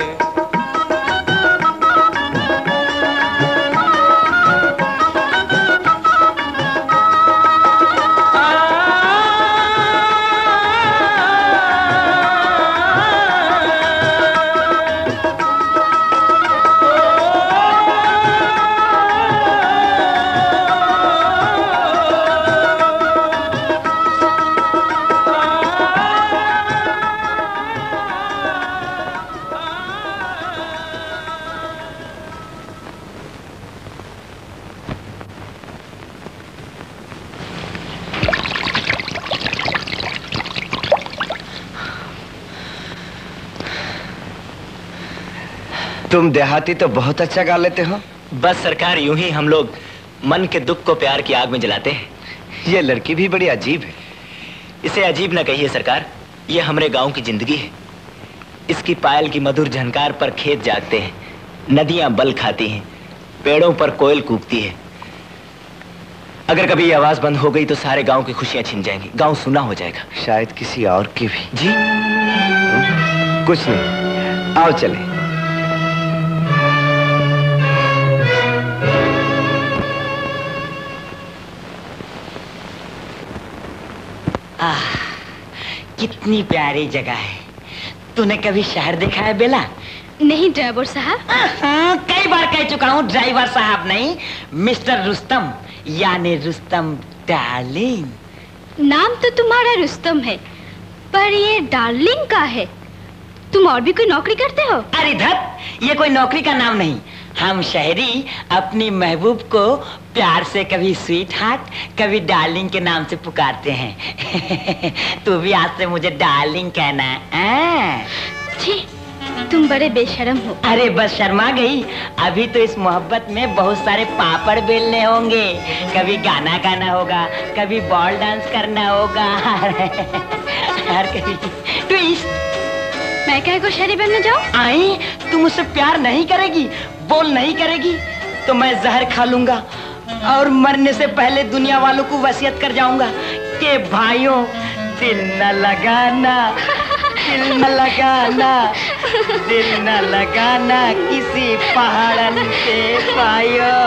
तुम देहाती तो बहुत अच्छा गा लेते हो। बस सरकार, यूं ही हम लोग मन के दुख को प्यार की आग में जलाते हैं। ये लड़की भी बड़ी अजीब है। इसे अजीब न कहिए सरकार, ये हमारे गांव की जिंदगी है। इसकी पायल की मधुर झनकार पर खेत जागते हैं, नदियां बल खाती हैं, पेड़ों पर कोयल कूकती है। अगर कभी ये आवाज बंद हो गई तो सारे गांव की खुशियां छिन जाएंगी, गांव सुना हो जाएगा। शायद किसी और की भी। जी कुछ नहीं, आओ चले। कितनी प्यारी जगह है। तूने कभी शहर देखा है बेला? नहीं ड्राइवर साहब। कई बार कह चुका हूँ, ड्राइवर साहब नहीं, मिस्टर रुस्तम, यानी रुस्तम डार्लिंग। नाम तो तुम्हारा रुस्तम है, पर ये डार्लिंग का है। तुम और भी कोई नौकरी करते हो? अरे धत, ये कोई नौकरी का नाम नहीं। हम शहरी अपनी महबूब को प्यार से कभी स्वीट हार्ट, कभी डार्लिंग के नाम से पुकारते हैं। तू भी आज से मुझे डार्लिंग कहना है। छी, तुम बड़े बेशर्म हो। अरे बस शर्मा गई, अभी तो इस मोहब्बत में बहुत सारे पापड़ बेलने होंगे। कभी गाना गाना होगा, कभी बॉल डांस करना होगा, और कभी ट्विस्ट। मैं क्या को शहरी बनने जाऊं? आई, तुम मुझसे प्यार नहीं करेगी, बोल नहीं करेगी, तो मैं जहर खा लूंगा और मरने से पहले दुनिया वालों को वसीयत कर जाऊंगा कि भाइयों, दिल न लगाना, दिल न लगाना, दिल न लगाना किसी पहाड़न पे भाइयों।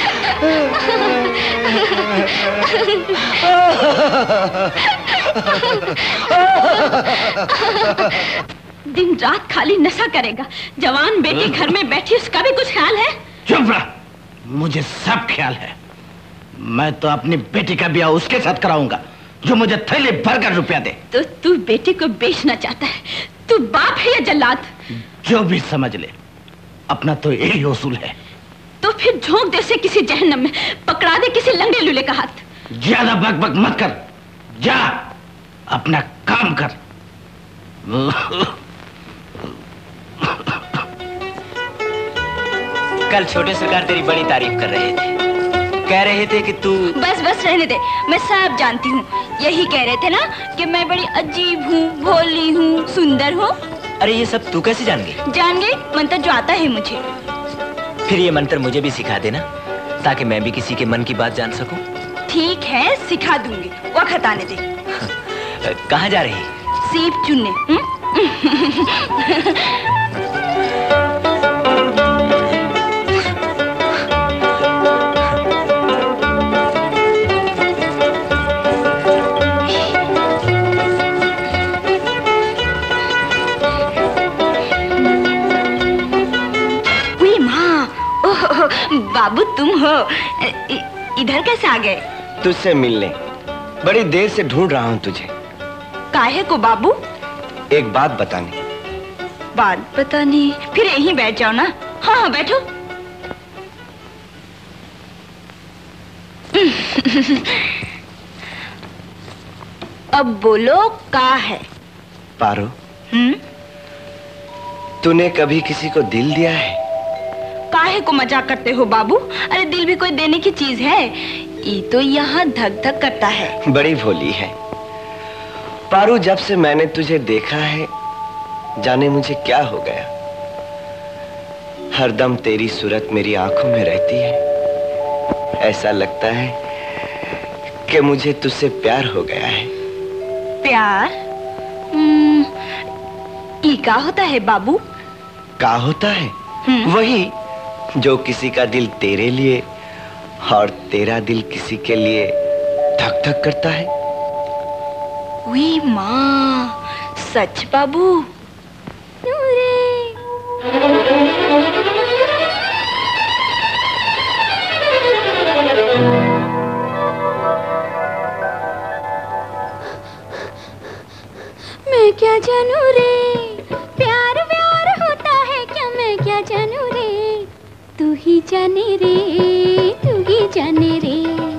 दिन रात खाली नशा करेगा। जवान बेटी घर में बैठी, उसका भी कुछ ख्याल है? चुप रह, मुझे सब ख्याल है। मैं तो अपनी बेटी का ब्याह उसके साथ कराऊंगा जो मुझे थैली भरकर रुपया दे। तो तू बेटी को बेचना चाहता है? तू बाप है या जल्लाद? जो भी समझ ले, अपना तो यही उसूल है। तो फिर झोंक दे उसे किसी जहन्नम में, पकड़ा दे किसी लंगड़े लूले का हाथ। ज्यादा बक बक मत कर, जा अपना काम कर। कल छोटे सरकार तेरी बड़ी तारीफ कर रहे थे, कह रहे थे कि तू। बस बस रहने दे, मैं सब जानती हूँ। यही कह रहे थे ना कि मैं बड़ी अजीब हूँ, भोली हूँ, सुंदर हूँ। अरे ये सब तू कैसे जान गई? जान गई, मंत्र जो आता है मुझे। फिर ये मंत्र मुझे भी सिखा देना, ताकि मैं भी किसी के मन की बात जान सकूं। ठीक है, सिखा दूंगी, वक्त आने दे। कहाँ जा रही? सीप चुनने। बाबू तुम हो, इधर कैसे आ गए? तुझसे मिलने, बड़ी देर से ढूंढ रहा हूँ तुझे। काहे को बाबू? एक बात बतानी। बात बतानी? फिर यहीं बैठ जाओ ना। हाँ हाँ बैठो। अब बोलो का है? पारो, तूने कभी किसी को दिल दिया है? काहे को मजाक करते हो बाबू? अरे दिल भी कोई देने की चीज है? ये तो यहाँ धक धक करता है। बड़ी भोली है पारू। जब से मैंने तुझे देखा है, जाने मुझे क्या हो गया। हरदम तेरी सूरत मेरी आंखों में रहती है। ऐसा लगता है कि मुझे तुझसे प्यार हो गया है। प्यार? ये क्या होता है बाबू? क्या होता है? वही जो किसी का दिल तेरे लिए और तेरा दिल किसी के लिए धक धक करता है। वी माँ, सच बाबू? मैं क्या जानू रे, प्यार व्यार होता है क्या? मैं क्या जानू रे, तू ही जाने रे, तू ही जाने रे,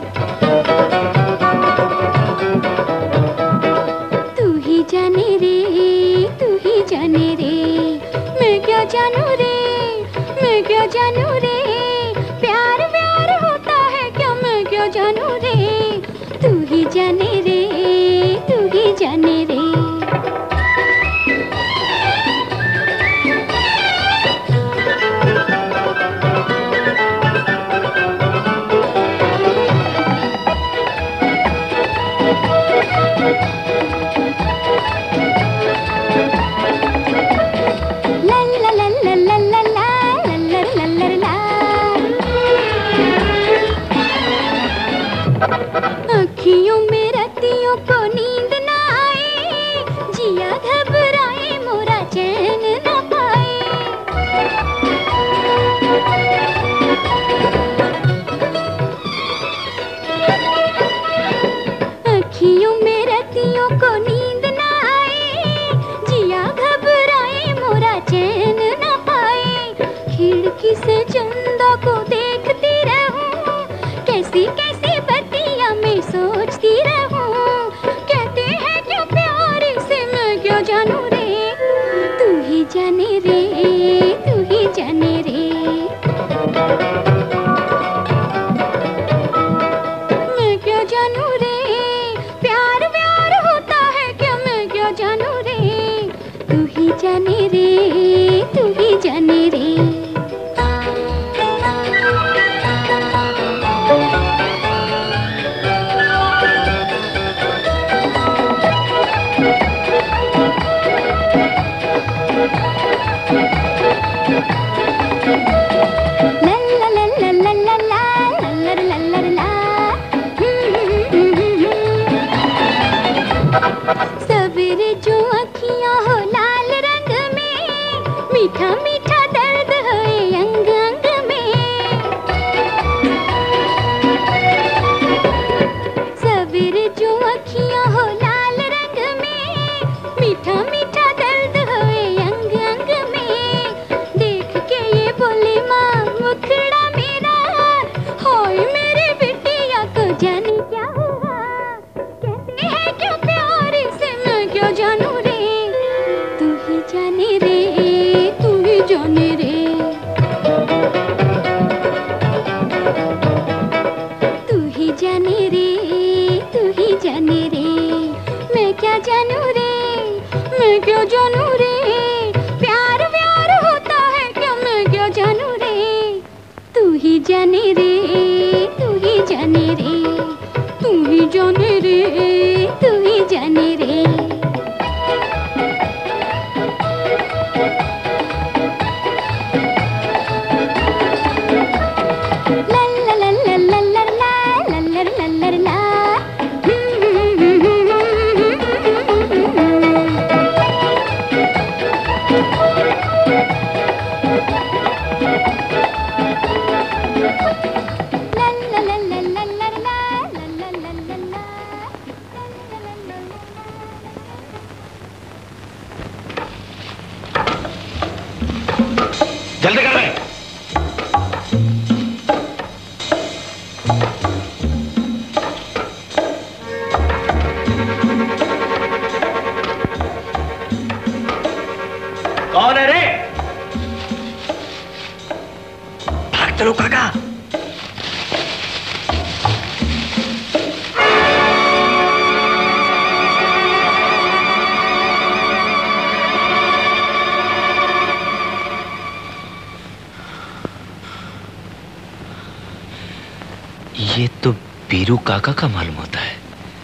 तू ही जाने रे, तू ही जाने रे। मैं क्या जानू रे, मैं क्या जानू रे, प्यार व्यार होता है क्या? मैं क्या जानू रे, तू ही जाने रे, तू ही जाने रे। अखियों में रतियों को नींद ना आए, जिया घबराए मोरा चैन ना पाए। अखियों में रतियों को नींद ना आए, जिया घबराए मोरा चैन ना पाए। खिड़की से चंदा को देखती रहूं, कैसी कैसी बत्तियां मैं सोचती रहूं। कहते हैं क्यों प्यार से, मैं क्यों जानू रे, तू ही जाने रे, तू ही जाने रे। मैं क्या जानू रे, प्यार व्यार होता है क्या? मैं क्या जानू रे, तू ही जाने रे, तू ही जाने रे। सवेरे जो अखियां हो लाल रंग में, मीठा मीठा दर्द है अंग अंग में। सवेरे जो अखियां हो लाल रंग में, मीठा मीठा दर्द है अंग अंग में। देख के ये बोले माँ मुखड़ा मेरा, होय मेरे बिटिया को जाने क्या हुआ। कहते हैं क्यों प्यार से, मैं क्यों जानू रे, तू ही जाने रे, तू ही जाने रे, तू ही जाने रे, तू ही जाने रे। मैं क्या जानू रे, मैं क्यों जानू रे, प्यार व्यार होता है क्या? मैं क्या जानू रे, तू ही जाने रे, तू ही जाने रे, तू ही जाने रे, तू ही जाने रे। ला ला ला ला ला ला ला ला ला ला ला। चलो काका। ये तो बीरू काका का मालूम होता है।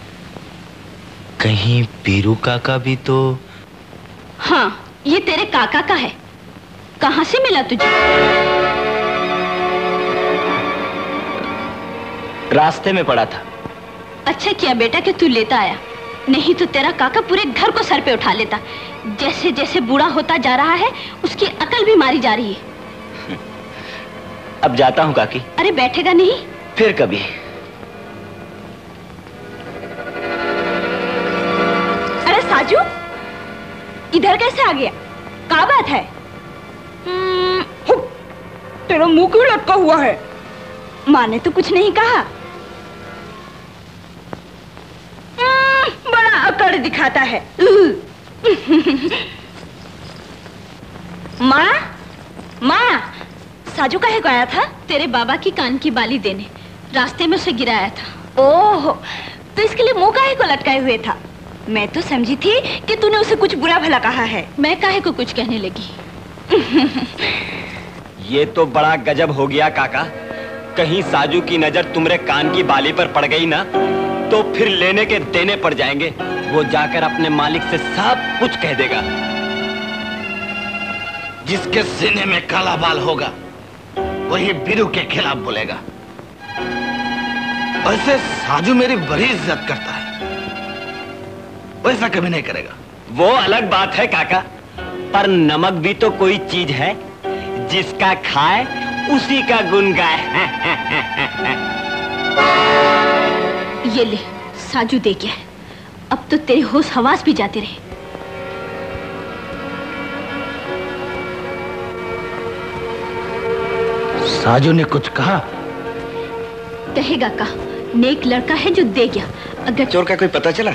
कहीं बीरू काका भी तो? हाँ, ये तेरे काका का है। कहाँ से मिला तुझे? रास्ते में पड़ा था। अच्छा किया बेटा कि तू लेता आया, नहीं तो तेरा काका पूरे घर को सर पे उठा लेता। जैसे जैसे बूढ़ा होता जा रहा है उसकी अकल भी मारी जा रही है। अब जाता हूँ काकी। अरे बैठेगा नहीं? फिर कभी। अरे साजू, इधर कैसे आ गया? क्या बात है? तेरा मुंह क्यों लटका हुआ है? माँ ने तो कुछ नहीं कहा। बड़ा अकड़ दिखाता है। माँ, माँ, साजू काहे को आया था? तेरे बाबा की कान की बाली देने। रास्ते में उसे गिराया था। ओह, तो इसके लिए मुंह काहे को लटकाए हुए था? मैं तो समझी थी कि तूने उसे कुछ बुरा भला कहा है। मैं काहे को कुछ कहने लगी? ये तो बड़ा गजब हो गया काका। कहीं साजू की नजर तुम्हारे कान की बाली पर पड़ गई ना तो फिर लेने के देने पड़ जाएंगे। वो जाकर अपने मालिक से सब कुछ कह देगा। जिसके सीने में काला बाल होगा वही बीरू के खिलाफ बोलेगा। वैसे साजू मेरी बड़ी इज्जत करता है, वैसा कभी नहीं करेगा। वो अलग बात है काका, पर नमक भी तो कोई चीज है जिसका खाए उसी का गुण गाए। ये ले, साजू दे गया है। अब तो तेरे होश हवास भी जाते रहे। साजू ने कुछ कहा? कहेगा का, नेक लड़का है जो दे गया। अगर चोर का कोई पता चला?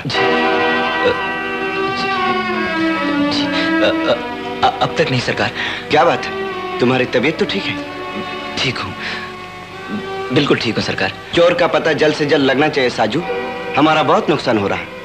अब तक नहीं सरकार। क्या बात है, तुम्हारी तबीयत तो ठीक है? ठीक हूँ, बिल्कुल ठीक हूँ सरकार। चोर का पता जल्द से जल्द लगना चाहिए साजू, हमारा बहुत नुकसान हो रहा है।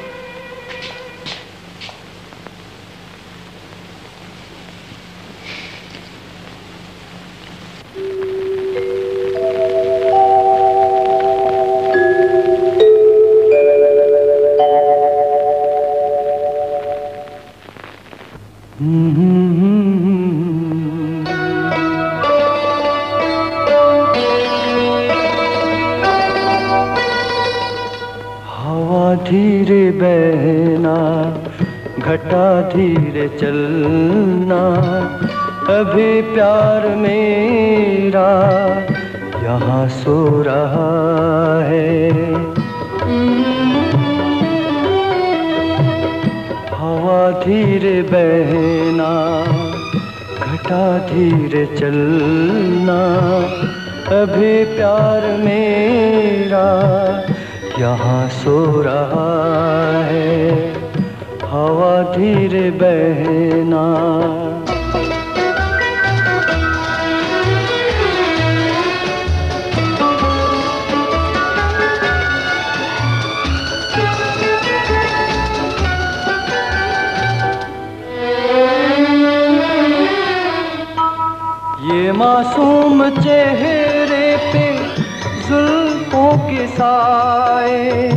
धीरे बहना, घटा धीरे चलना, अभी प्यार मेरा यहाँ सो रहा है। हवा धीरे बहना, घटा धीरे चलना, अभी प्यार मेरा यहाँ सो रहा है। हवा धीरे बहना। ये मासूम चेहरे पे जुल्फों के साए,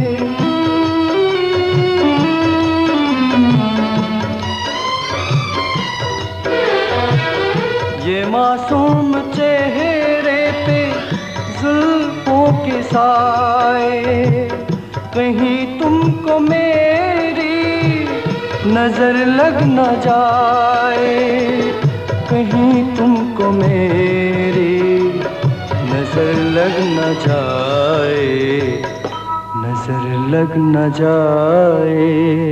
ये मासूम चेहरे पे जुल्फों के साए, कहीं तुमको मेरी नजर लग न जाए, कहीं तुमको मेरी नजर लग न जाए, नजर लग न जाए।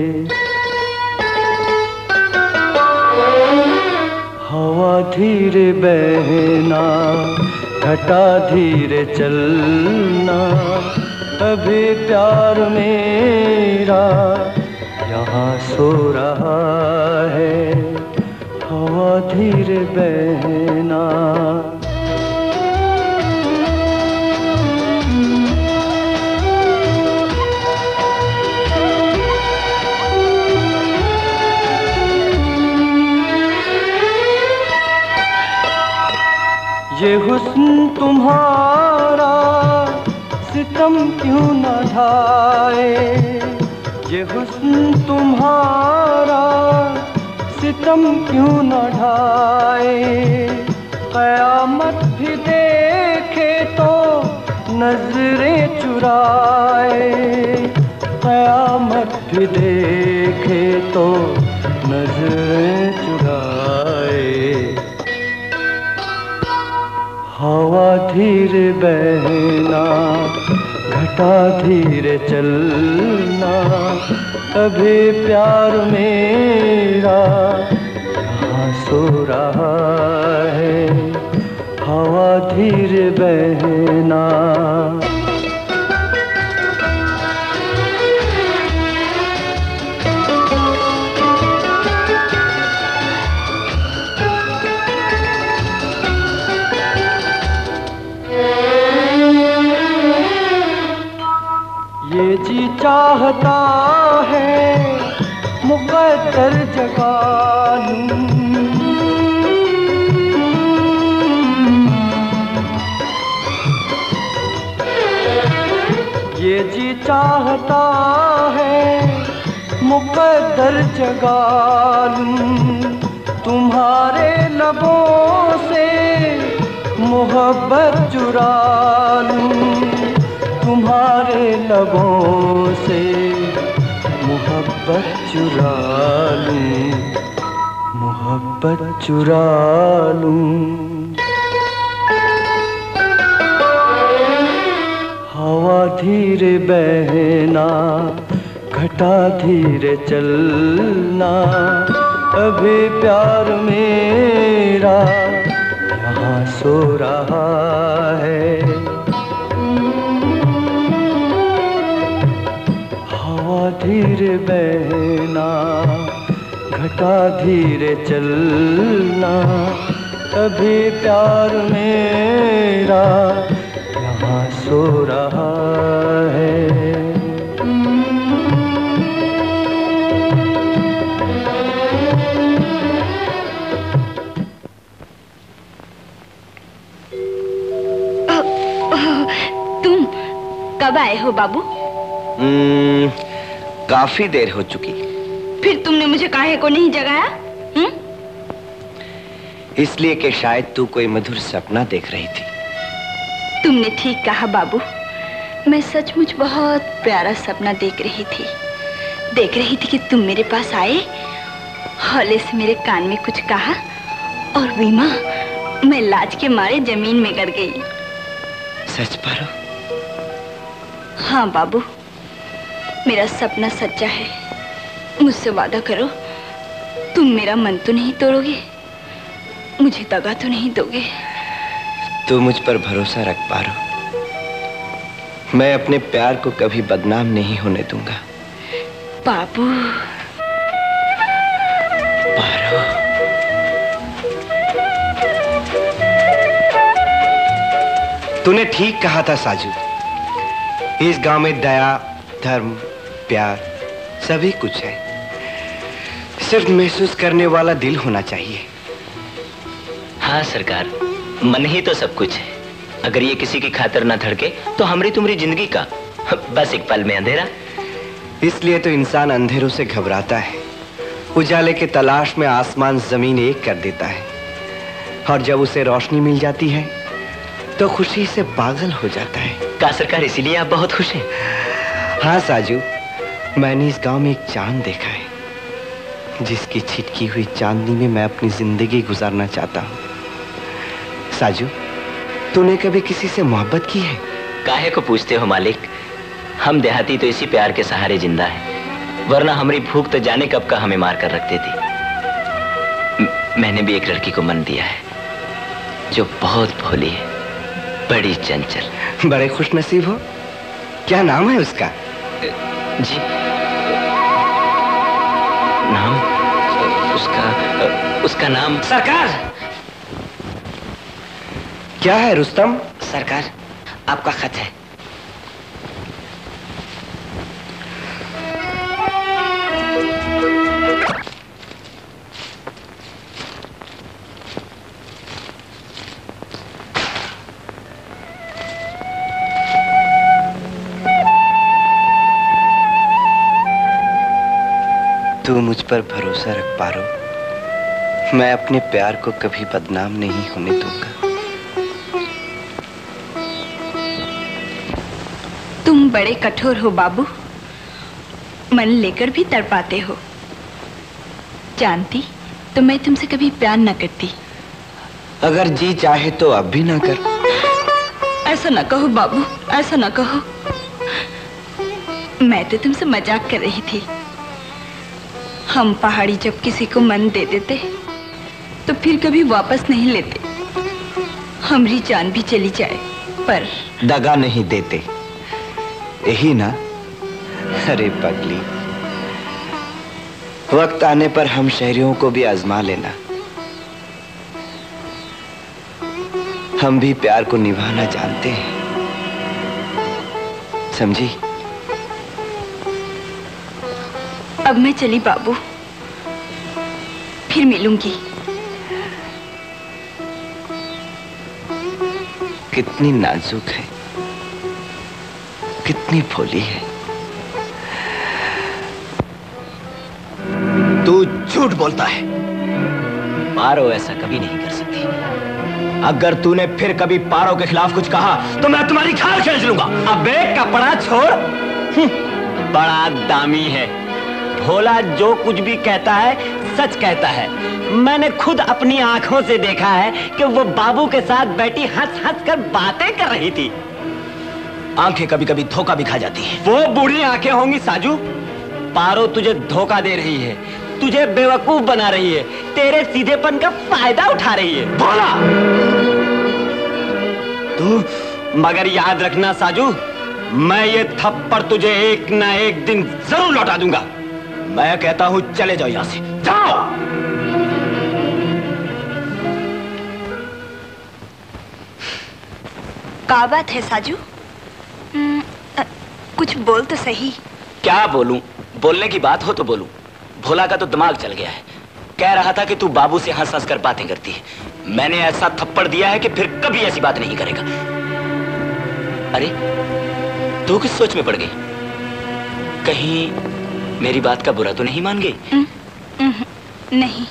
हवा धीरे बहना, घटा धीरे चलना, अभी प्यार मेरा यहाँ सो रहा है। हवा धीरे बहना। तुम्हारा सितम क्यों न ढाए, ये हुस्न तुम्हारा सितम क्यों न ढाए। क़यामत भी देखे तो नजरें चुराए, क़यामत भी देखे तो नजरें चुराए। हवा धीरे बहना, घटा धीरे चलना, अभी प्यार मेरा यहाँ सो रहा है। हवा धीरे बहना। ये जी चाहता है मुक़द्दर जगा लूं, ये जी चाहता है मुक़द्दर जगा लूं। तुम्हारे लबों से मोहब्बत चुरा लूं, तुम्हारे लबों से मोहब्बत चुरा लूं, मोहब्बत चुरा लूं। हवा धीरे बहना, घटा धीरे चलना, अभी प्यार मेरा यहाँ सो रहा है। धीरे बहना, घटा धीरे चलना, अभी प्यार मेरा यहाँ सो रहा है। तुम कब आए हो बाबू? काफी देर हो चुकी। फिर तुमने मुझे काहे को नहीं जगाया? इसलिए कि शायद तू कोई मधुर सपना देख रही थी। तुमने ठीक कहा बाबू, मैं सचमुच बहुत प्यारा सपना देख रही थी। देख रही थी कि तुम मेरे पास आए, हौले से मेरे कान में कुछ कहा और वीमा, मैं लाज के मारे जमीन में गिर गई। सच पारो? हाँ बाबू, मेरा सपना सच्चा है। मुझसे वादा करो, तुम मेरा मन तो नहीं तोड़ोगे, मुझे दगा तो नहीं दोगे? तू मुझ पर भरोसा रख पारो, मैं अपने प्यार को कभी बदनाम नहीं होने दूंगा। बाबू। पारो। तूने ठीक कहा था साजू, इस गांव में दया, धर्म, प्यार सभी कुछ है, सिर्फ महसूस करने वाला दिल होना चाहिए। हाँ सरकार, मन ही तो सब कुछ है। अगर ये किसी की खातिर ना धड़के तो हमारी तुम्हारी जिंदगी का बस एक पल में अंधेरा। इसलिए तो इंसान अंधेरों से घबराता है, उजाले के तलाश में आसमान जमीन एक कर देता है, और जब उसे रोशनी मिल जाती है तो खुशी से पागल हो जाता है। का सरकार, इसीलिए आप बहुत खुश हैं? हाँ साजू, मैंने इस गांव में एक चांद देखा है, जिसकी छिटकी हुई चांदनी में मैं अपनी जिंदगी गुजारना चाहता हूँ। साजू, तूने कभी किसी से मोहब्बत की है? काहे को पूछते हो मालिक, हम देहाती तो इसी प्यार के सहारे जिंदा है, वरना हमारी भूख तो जाने कब का हमें मार कर रखती थी। मैंने भी एक लड़की को मन दिया है, जो बहुत भोली है, बड़ी चंचल। बड़े खुश नसीब हो। क्या नाम है उसका? जी, नाम उसका नाम। सरकार। क्या है रुस्तम? सरकार, आपका खत है। तू मुझ पर भरोसा रख पारो, मैं अपने प्यार को कभी बदनाम नहीं होने दूंगा। तुम बड़े कठोर हो बाबू, मन लेकर भी तड़पाते हो। जानती तो मैं तुमसे कभी प्यार न करती। अगर जी चाहे तो अब भी ना कर। ऐसा न कहो बाबू, ऐसा न कहो। मैं तो तुमसे मजाक कर रही थी। हम पहाड़ी जब किसी को मन दे देते तो फिर कभी वापस नहीं लेते। हमारी जान भी चली जाए पर दगा नहीं देते, यही ना? अरे पगली, वक्त आने पर हम शहरियों को भी आजमा लेना। हम भी प्यार को निभाना जानते हैं, समझी? अब मैं चली बाबू, फिर मिलूंगी। कितनी नाजुक है, कितनी भोली है। तू झूठ बोलता है। पारो ऐसा कभी नहीं कर सकती। अगर तूने फिर कभी पारो के खिलाफ कुछ कहा तो मैं तुम्हारी खाल खींच लूंगा। अबे कपड़ा छोड़। बड़ा दामी है भोला, जो कुछ भी कहता है सच कहता है। मैंने खुद अपनी आंखों से देखा है कि वो बाबू के साथ बैठी हंस हंस कर बातें कर रही थी। आंखें कभी कभी धोखा भी खा जाती हैं। वो बूढ़ी आंखें होंगी साजू। पारो तुझे धोखा दे रही है, तुझे बेवकूफ बना रही है, तेरे सीधेपन का फायदा उठा रही है। बोला तू, मगर याद रखना साजू, मैं ये थप्पड़ तुझे एक ना एक दिन जरूर लौटा दूंगा। मैं कहता हूं चले जाओ यहां से, जाओ। क्या बात है साजू? कुछ बोल तो सही। क्या बोलूं? बोलने की बात हो तो बोलूं। भोला का तो दिमाग चल गया है। कह रहा था कि तू बाबू से हंस हंस कर बातें करती है। मैंने ऐसा थप्पड़ दिया है कि फिर कभी ऐसी बात नहीं करेगा। अरे तू किस सोच में पड़ गई? कहीं मेरी बात का बुरा तो नहीं मान गई? नहीं।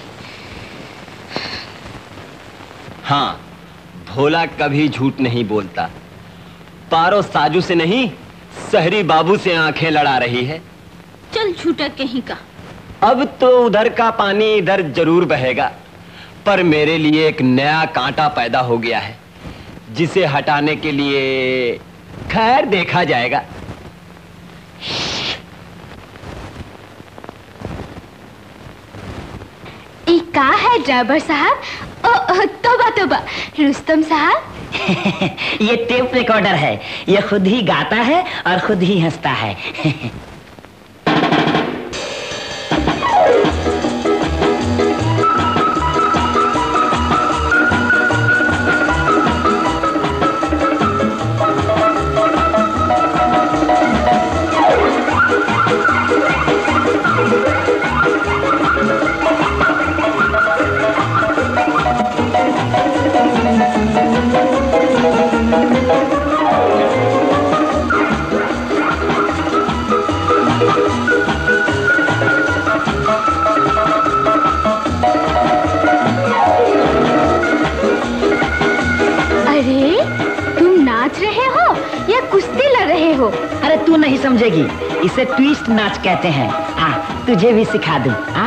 हाँ, भोला कभी झूठ नहीं बोलता। पारो साजू से नहीं, शहरी बाबू से आंखें लड़ा रही है। चल झूठा कहीं का। अब तो उधर का पानी इधर जरूर बहेगा, पर मेरे लिए एक नया कांटा पैदा हो गया है, जिसे हटाने के लिए खैर देखा जाएगा। का है ड्राइवर साहब? तोबा तोबा, रुस्तम साहब। ये टेप रिकॉर्डर है, ये खुद ही गाता है और खुद ही हंसता है। अरे तू नहीं समझेगी, इसे ट्विस्ट नाच कहते हैं। आ, तुझे भी सिखा दूं। आ?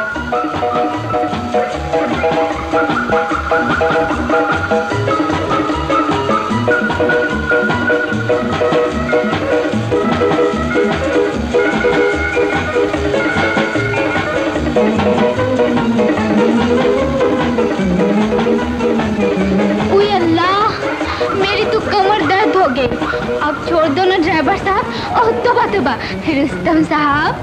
ओए अल्लाह, मेरी तो कमर दर्द हो गई। अब छोड़ दो ना ड्राइवर साहब। ओह तौबा तौबा, रुस्तम साहब।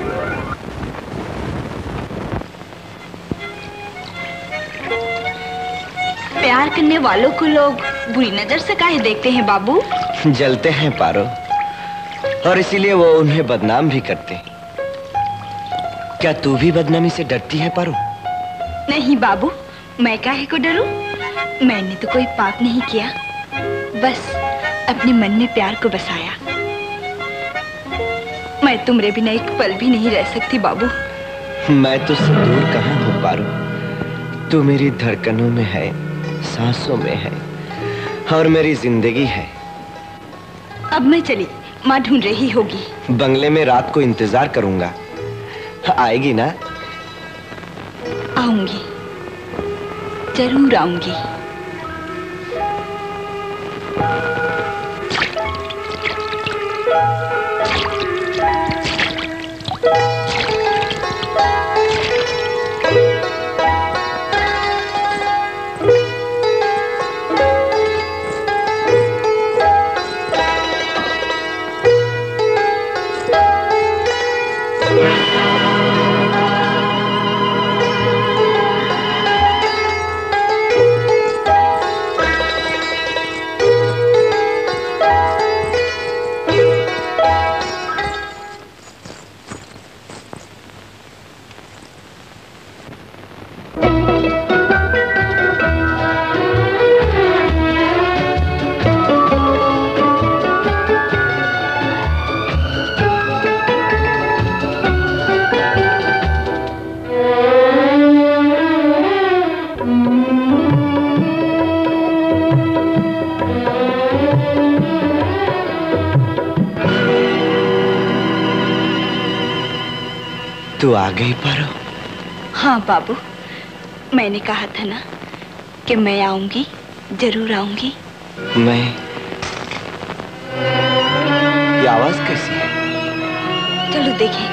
प्यार करने वालों को लोग बुरी नजर से काहे देखते हैं बाबू? जलते हैं पारो, और इसीलिए वो उन्हें बदनाम भी करते हैं। क्या तू भी बदनामी से डरती है पारो? नहीं बाबू, मैं काहे को डरूं? मैंने तो कोई पाप नहीं किया, बस अपने मन में प्यार को बसाया। मैं तुम्हारे बिना एक पल भी नहीं रह सकती बाबू। मैं तुझसे दूर कहाँ हूँ पारो। तू मेरी धड़कनों में है, सांसों में है और मेरी जिंदगी है। अब मैं चली, माँ ढूंढ रही होगी। बंगले में रात को इंतजार करूंगा, आएगी ना? आऊंगी, जरूर आऊंगी। तू आ गई पारो? हाँ बाबू, मैंने कहा था ना कि मैं आऊंगी, जरूर आऊंगी। मैं? ये आवाज कैसी है? चलो देखें।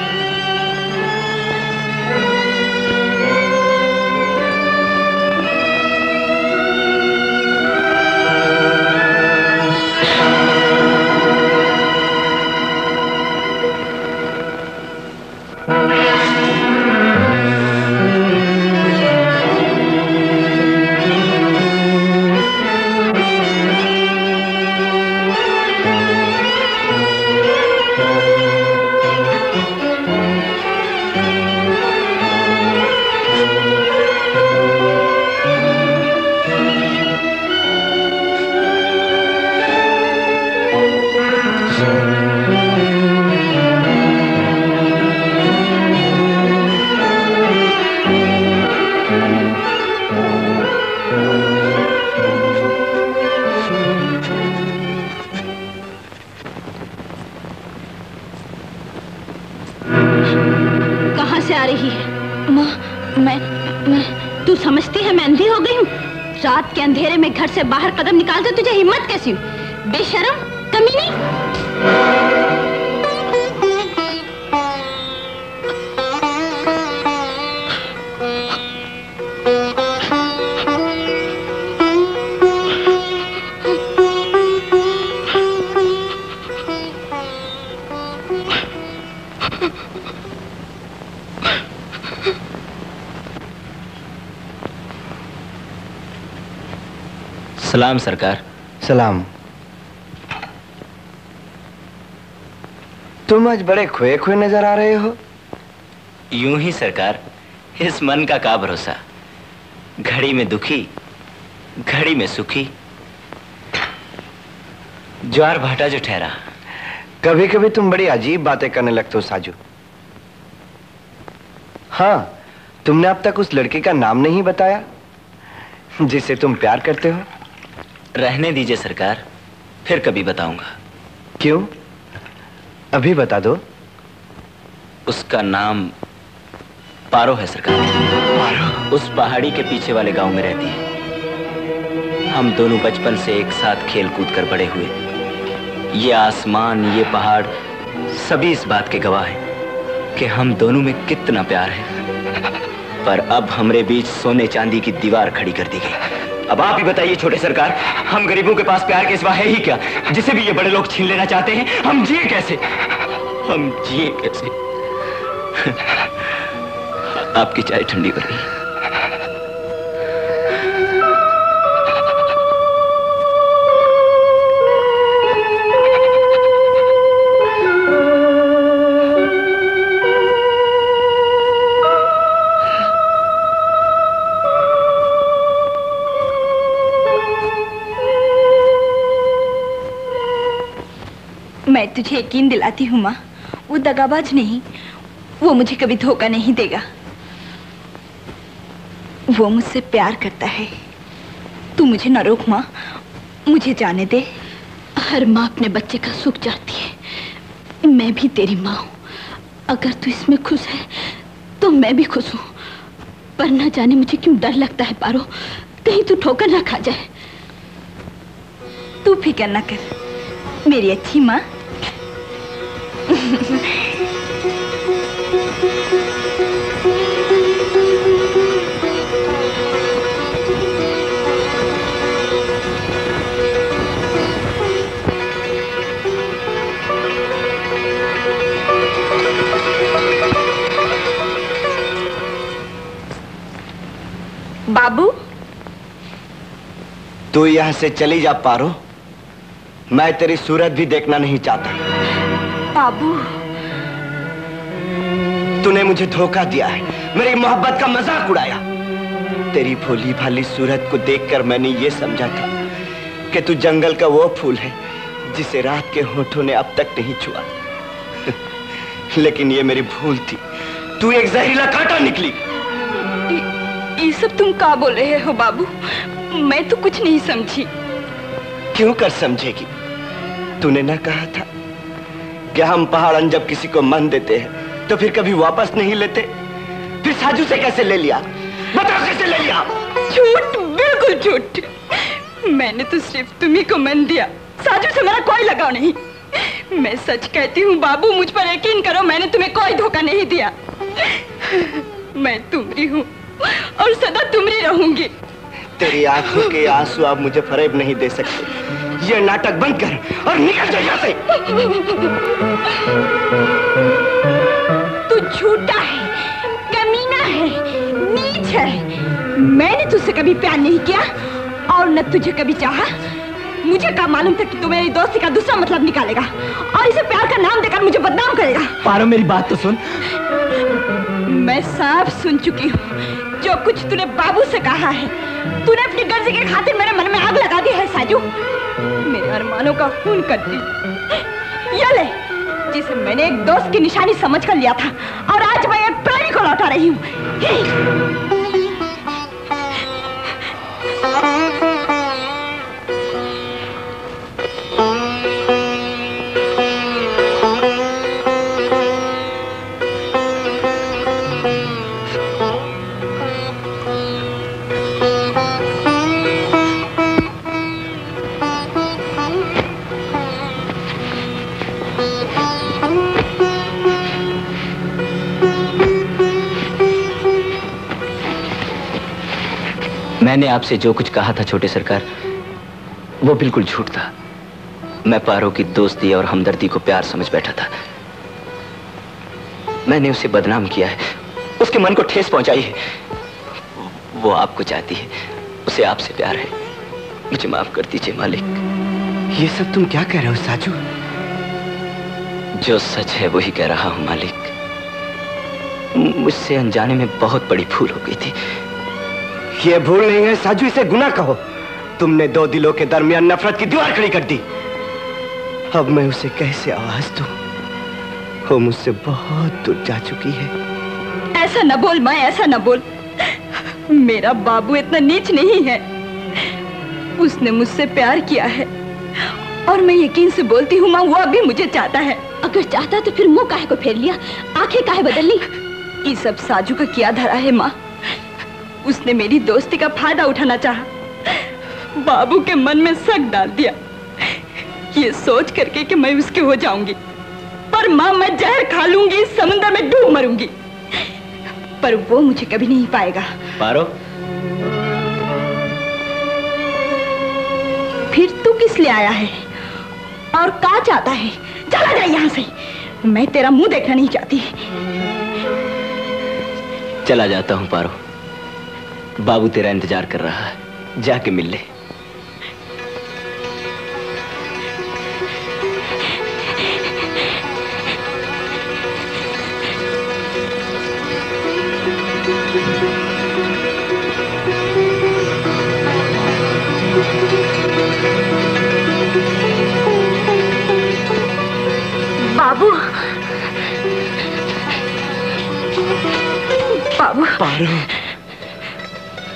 तू समझती है मैं अंधी हो गई हूँ? रात के अंधेरे में घर से बाहर कदम निकालते तुझे हिम्मत कैसी हुई? बेशरम, कमीनी। सलाम सरकार। सलाम। तुम आज बड़े खोए खोए नजर आ रहे हो। यूं ही सरकार, इस मन का क्या भरोसा, घड़ी में दुखी घड़ी में सुखी, ज्वार भाटा जो ठहरा। कभी कभी तुम बड़ी अजीब बातें करने लगते हो साजू। हाँ, तुमने अब तक उस लड़के का नाम नहीं बताया जिसे तुम प्यार करते हो। रहने दीजिए सरकार, फिर कभी बताऊंगा। क्यों? अभी बता दो। उसका नाम पारो है सरकार। पारो? उस पहाड़ी के पीछे वाले गांव में रहती है। हम दोनों बचपन से एक साथ खेल कूद कर बड़े हुए। ये आसमान, ये पहाड़ सभी इस बात के गवाह हैं कि हम दोनों में कितना प्यार है। पर अब हमरे बीच सोने चांदी की दीवार खड़ी कर दी गई। अब आप ही बताइए छोटे सरकार, हम गरीबों के पास प्यार के सिवा है ही क्या, जिसे भी ये बड़े लोग छीन लेना चाहते हैं? हम जिए कैसे? हम जिए कैसे? आपकी चाय ठंडी हो रही है। मैं तुझे यकीन दिलाती हूँ माँ, वो दगाबाज नहीं, वो मुझे कभी धोखा नहीं देगा। वो मुझसे प्यार करता है। तू मुझे न रोक माँ, मुझे जाने दे। हर माँ अपने बच्चे का सुख चाहती है। मैं भी तेरी माँ हूँ। अगर तू इसमें खुश है तो मैं भी खुश हूँ। पर न जाने मुझे क्यों डर लगता है पारो, कहीं तू ठोकर ना खा जाए। तू फिक्र न कर मेरी अच्छी माँ। बाबू, तू यहाँ से चली जा पारो, मैं तेरी सूरत भी देखना नहीं चाहता। बाबू, तूने मुझे धोखा दिया है, मेरी मोहब्बत का मजाक उड़ाया। तेरी भोली भाली सूरत को देखकर मैंने ये समझा था कि तू जंगल का वो फूल है जिसे रात के होठों ने अब तक नहीं छुआ। लेकिन ये मेरी भूल थी, तू एक जहरीला कांटा निकली। ये सब तुम क्या बोल रहे हो बाबू? मैं तो कुछ नहीं समझी। क्यों कर समझेगी? तूने ना कहा था कि हम पहाड़न जब किसी को मन देते हैं तो फिर कभी वापस नहीं लेते? फिर साजू से कैसे ले लिया? बताओ कैसे ले लिया? झूठ, बिल्कुल झूठ। मैंने तो सिर्फ तुम्ही को मन दिया, साजू से मेरा कोई लगाव नहीं। मैं सच कहती हूँ बाबू, मुझ पर यकीन करो, मैंने तुम्हें कोई धोखा नहीं दिया। मैं तुम्हारी हूँ और सदा तुम्हारी रहूंगी। तेरी आंखों के आंसू अब मुझे फरेब नहीं दे सकते। ये नाटक बंद कर और निकल जा यहाँ से। तू झूठा है, कमीना है, नीच है। मैंने तुझसे कभी प्यार नहीं किया और न तुझे कभी चाहा। मुझे क्या मालूम था कि तू मेरी दोस्ती का दूसरा मतलब निकालेगा और इसे प्यार का नाम देकर मुझे बदनाम करेगा। पारो, मेरी बात तो सुन। मैं साफ सुन चुकी हूँ जो कुछ तूने बाबू से कहा है। तूने अपनी गर्जी के खातिर मेरे मन में आग लगा दी है साजू। मेरे अरमानों का खून कर दी। ये ले, जिसे मैंने एक दोस्त की निशानी समझ कर लिया था और आज मैं एक प्राणी को लौटा रही हूँ। मैंने आपसे जो कुछ कहा था छोटे सरकार, वो बिल्कुल झूठ था। मैं पारो की दोस्ती और हमदर्दी को प्यार समझ बैठा था। मैंने उसे बदनाम किया है, उसके मन को ठेस पहुंचाई है। वो आपको चाहती है, उसे आपसे प्यार है। मुझे माफ कर दीजिए मालिक। ये सब तुम क्या कह रहे हो साजू? जो सच है वही कह रहा हूं मालिक। मुझसे अनजाने में बहुत बड़ी भूल हो गई थी। ये भूल नहीं है साजू, इसे गुनाह कहो। तुमने दो दिलों के दरमियान नफरत की दीवार खड़ी कर दी। अब मैं उसे कैसे आवाज दूं? वो मुझसे बहुत दूर जा चुकी है। ऐसा न बोल माँ, ऐसा न बोल। मेरा बाबू इतना नीच नहीं है। उसने मुझसे प्यार किया है और मैं यकीन से बोलती हूँ माँ, वो अभी मुझे चाहता है। अगर चाहता तो फिर मुंह काहे को फेर लिया, आंखें काहे बदल ली? ये सब साजू का किया धरा है माँ। उसने मेरी दोस्ती का फायदा उठाना चाहा, बाबू के मन में शक डाल दिया, ये सोच करके कि मैं उसके हो जाऊंगी। पर माँ, मैं जहर खा लूंगी, समुद्र में डूब मरूंगी, पर वो मुझे कभी नहीं पाएगा। पारो, फिर तू किस लिए आया है और क्या चाहता है? चला जा यहाँ से, मैं तेरा मुंह देखना नहीं चाहती। चला जाता हूँ पारो, बाबू तेरा इंतजार कर रहा है, जाके मिल ले। बाबू, बाबू, पारो,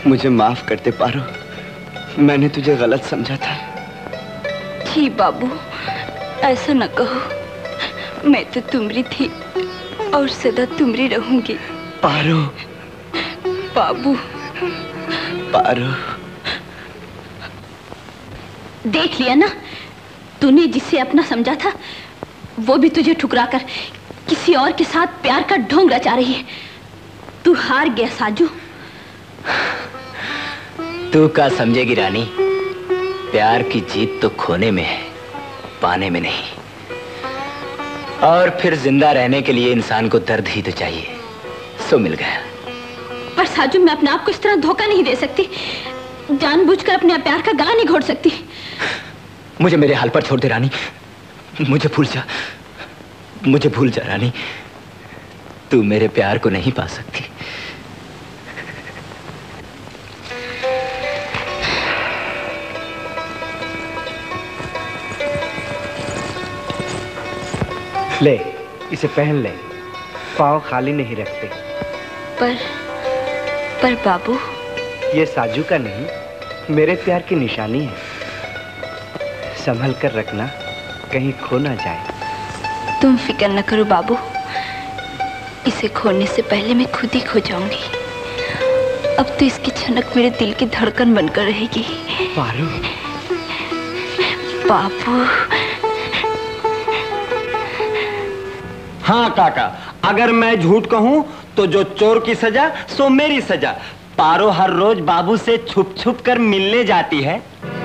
मुझे माफ कर दे पारो, मैंने तुझे गलत समझा था। जी बाबू, ऐसा न कहो। मैं तो तुम्हारी थी और सदा तुम्हारी रहूंगी। पारो। बाबू। पारो। देख लिया ना, तूने जिसे अपना समझा था वो भी तुझे ठुकराकर किसी और के साथ प्यार का ढोंग रचा रही है। तू हार गया साजू। तू क्या समझेगी रानी, प्यार की जीत तो खोने में है, पाने में नहीं। और फिर जिंदा रहने के लिए इंसान को दर्द ही तो चाहिए, सो मिल गया। पर साजू, मैं अपने आप को इस तरह धोखा नहीं दे सकती। जानबूझकर अपने प्यार का गला नहीं घोट सकती। मुझे मेरे हाल पर छोड़ दे रानी, मुझे भूल जा, मुझे भूल जा रानी। तू मेरे प्यार को नहीं पा सकती। ले, इसे पहन ले, पाँव खाली नहीं रखते। पर बाबू, ये साजू का नहीं, मेरे प्यार की निशानी है। संभल कर रखना, कहीं खो ना जाए। तुम फिक्र न करो बाबू, इसे खोने से पहले मैं खुद ही खो जाऊंगी। अब तो इसकी छनक मेरे दिल की धड़कन बनकर रहेगी। पारो। बाबू। हाँ काका, अगर मैं झूठ कहूं तो जो चोर की सजा सो मेरी सजा। पारो हर रोज बाबू से छुप छुप कर मिलने जाती है।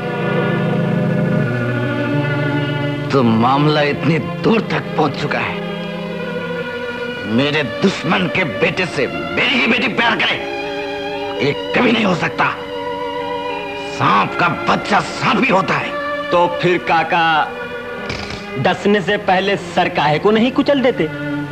तो मामला इतनी दूर तक पहुंच चुका है। मेरे दुश्मन के बेटे से मेरी ही बेटी प्यार करे, ये कभी नहीं हो सकता। सांप का बच्चा सांप ही होता है। तो फिर काका डसने से पहले सर काहे को नहीं कुचल देते?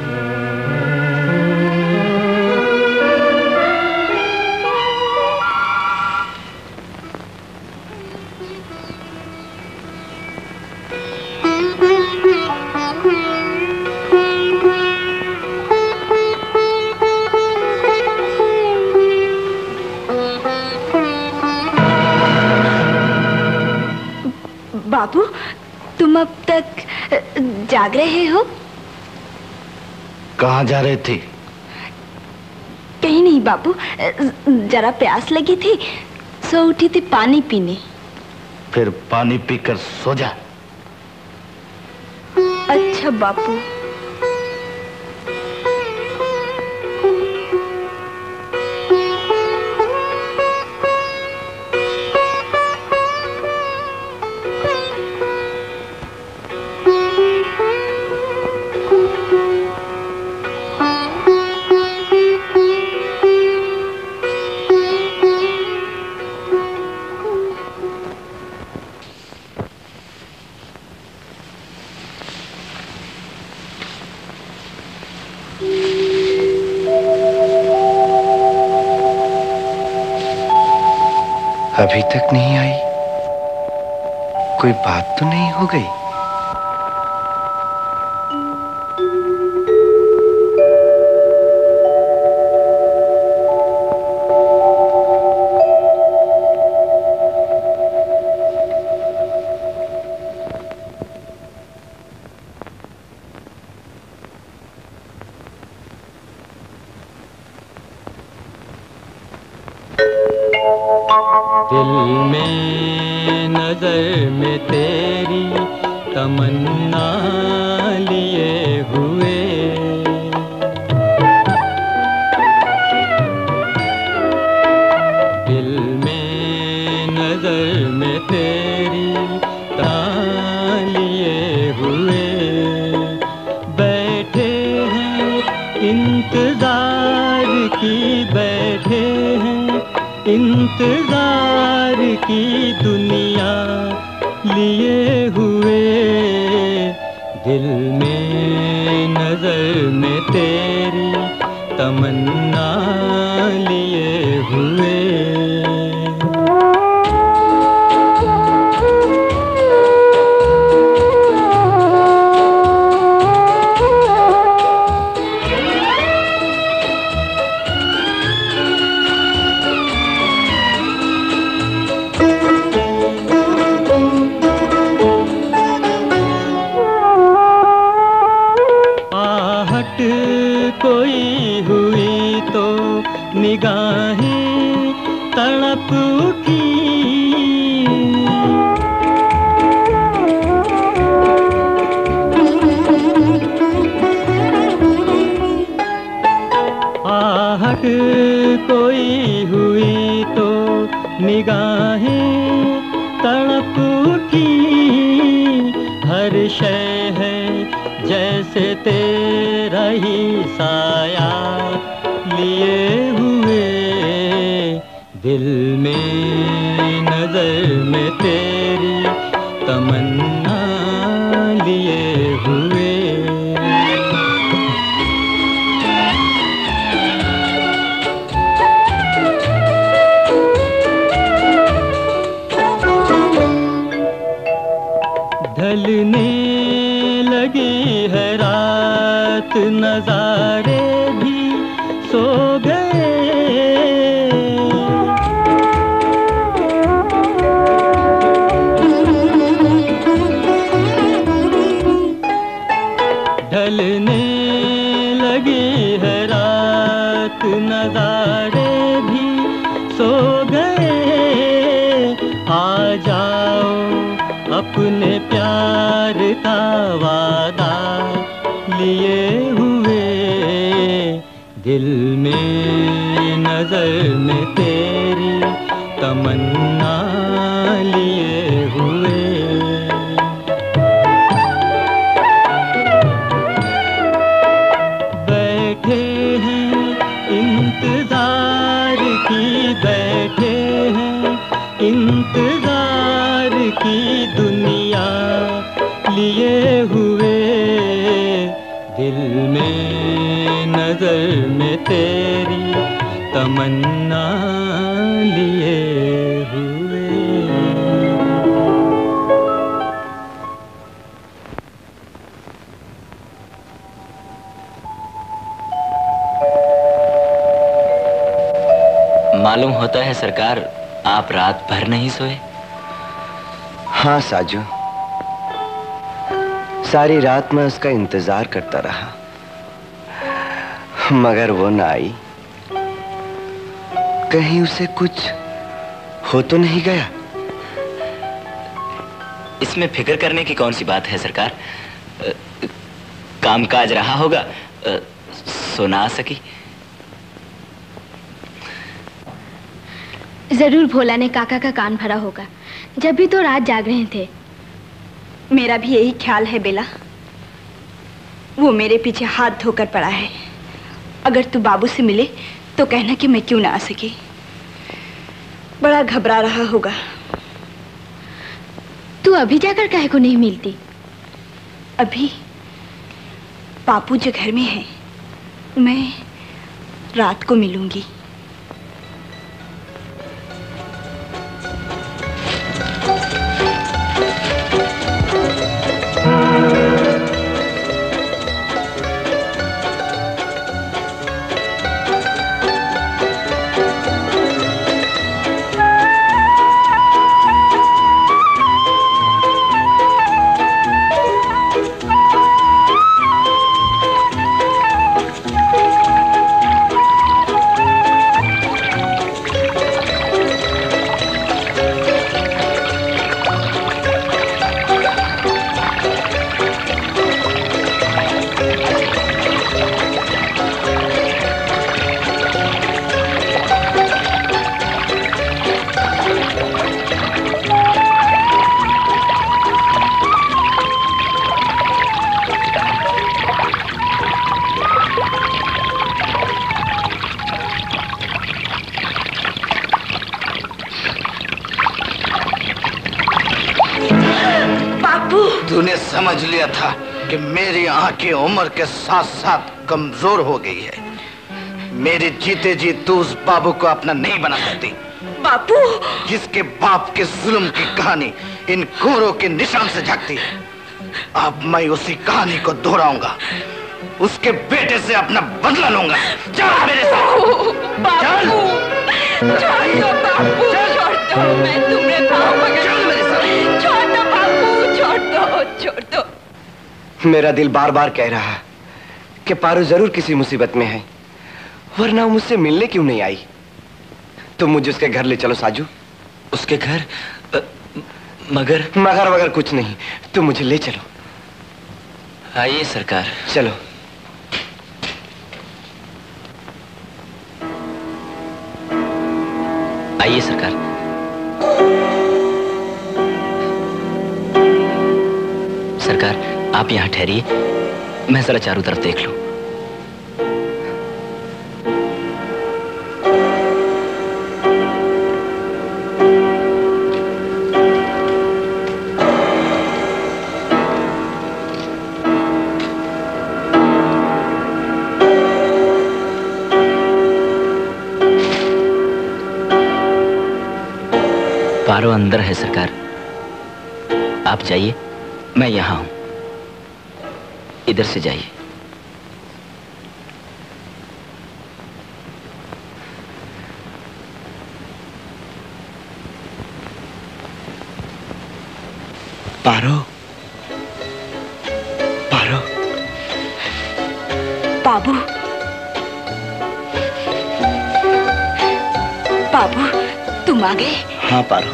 बाबू, तुम अब तक जाग रहे हो? कहाँ जा रही थी? कहीं नहीं बाबू, जरा प्यास लगी थी, सो उठी थी पानी पीने। फिर पानी पीकर सो जा। अच्छा बापू। अभी तक नहीं आई, कोई बात तो नहीं हो गई? दिल में नजर में तेरी तमन्ना लिए हुए, दिल में नजर में तेरी तमन्ना लिए हुए, बैठे हैं इंतजार की, बैठे हैं इंतजार की दुनिया लिए हुए, दिल में नजर में तेरी तमन्ना लिए हुए। निगाहें तड़प उठी। आहट कोई हुई तो निगाहें तड़प उठी। हर शय है जैसे तेरा ही साया लिए हुए। दिल में नजर में तेरी तमन्ना लिए हुए। ढलने लगी है रात नजारे भी सो गए। ढलने लगी है रात नजारे भी सो गए। आ जाओ अपने प्यार का वादा लिए हुए। दिल में नजर में तेरी तमन्ना लिए हुए। बैठे हैं इंतजार की, बैठे हैं इंतजार की दुनिया लिए हुए। दिल में नजर में तेरी तमन्ना लिए हुए। मालूम होता है सरकार, आप रात भर नहीं सोए? हाँ साजू, सारी रात मैं उसका इंतजार करता रहा, मगर वो ना आई। कहीं उसे कुछ हो तो नहीं गया? इसमें फिक्र करने की कौन सी बात है सरकार। कामकाज रहा होगा, सो ना आ सकी। जरूर भोला ने काका का कान भरा होगा, जब भी तो रात जाग रहे थे। मेरा भी यही ख्याल है बेला। वो मेरे पीछे हाथ धोकर पड़ा है। अगर तू बाबू से मिले तो कहना कि मैं क्यों ना आ सकी। बड़ा घबरा रहा होगा। तू अभी जाकर काहे को नहीं मिलती? अभी बापू जो घर में है, मैं रात को मिलूंगी। तूने समझ लिया था कि मेरी आंखें उम्र के साथ साथ कमजोर हो गई है। मेरे जीते जी तू उस बाबू को अपना नहीं बना सकती। बापू, जिसके बाप के जुल्म की कहानी इन कोरों के निशान से झकती है। अब मैं उसी कहानी को दोहराऊंगा, उसके बेटे से अपना बदला लूंगा। चल मेरे साथ। बापू, छोड़ दो बापू, छोड़ दो, मैं तुम्हें चल मेरे साथ। छोड़ दो बापू, छोड़ दो, छोड़ दो। मेरा दिल बार बार कह रहा है कि पारू जरूर किसी मुसीबत में है वरना मुझसे मिलने क्यों नहीं आई? तुम मुझे उसके घर ले चलो साजू। उसके घर? मगर मगर कुछ नहीं, तुम मुझे ले चलो। आइए सरकार। चलो। आइए सरकार। सरकार आप यहां ठहरिए, मैं जरा चारों तरफ देख लूं। पारो अंदर है सरकार, आप जाइए, मैं यहां हूं। इधर से जाइए। पारो, पारो। बाबू, बाबू तुम आ गए? हाँ पारो।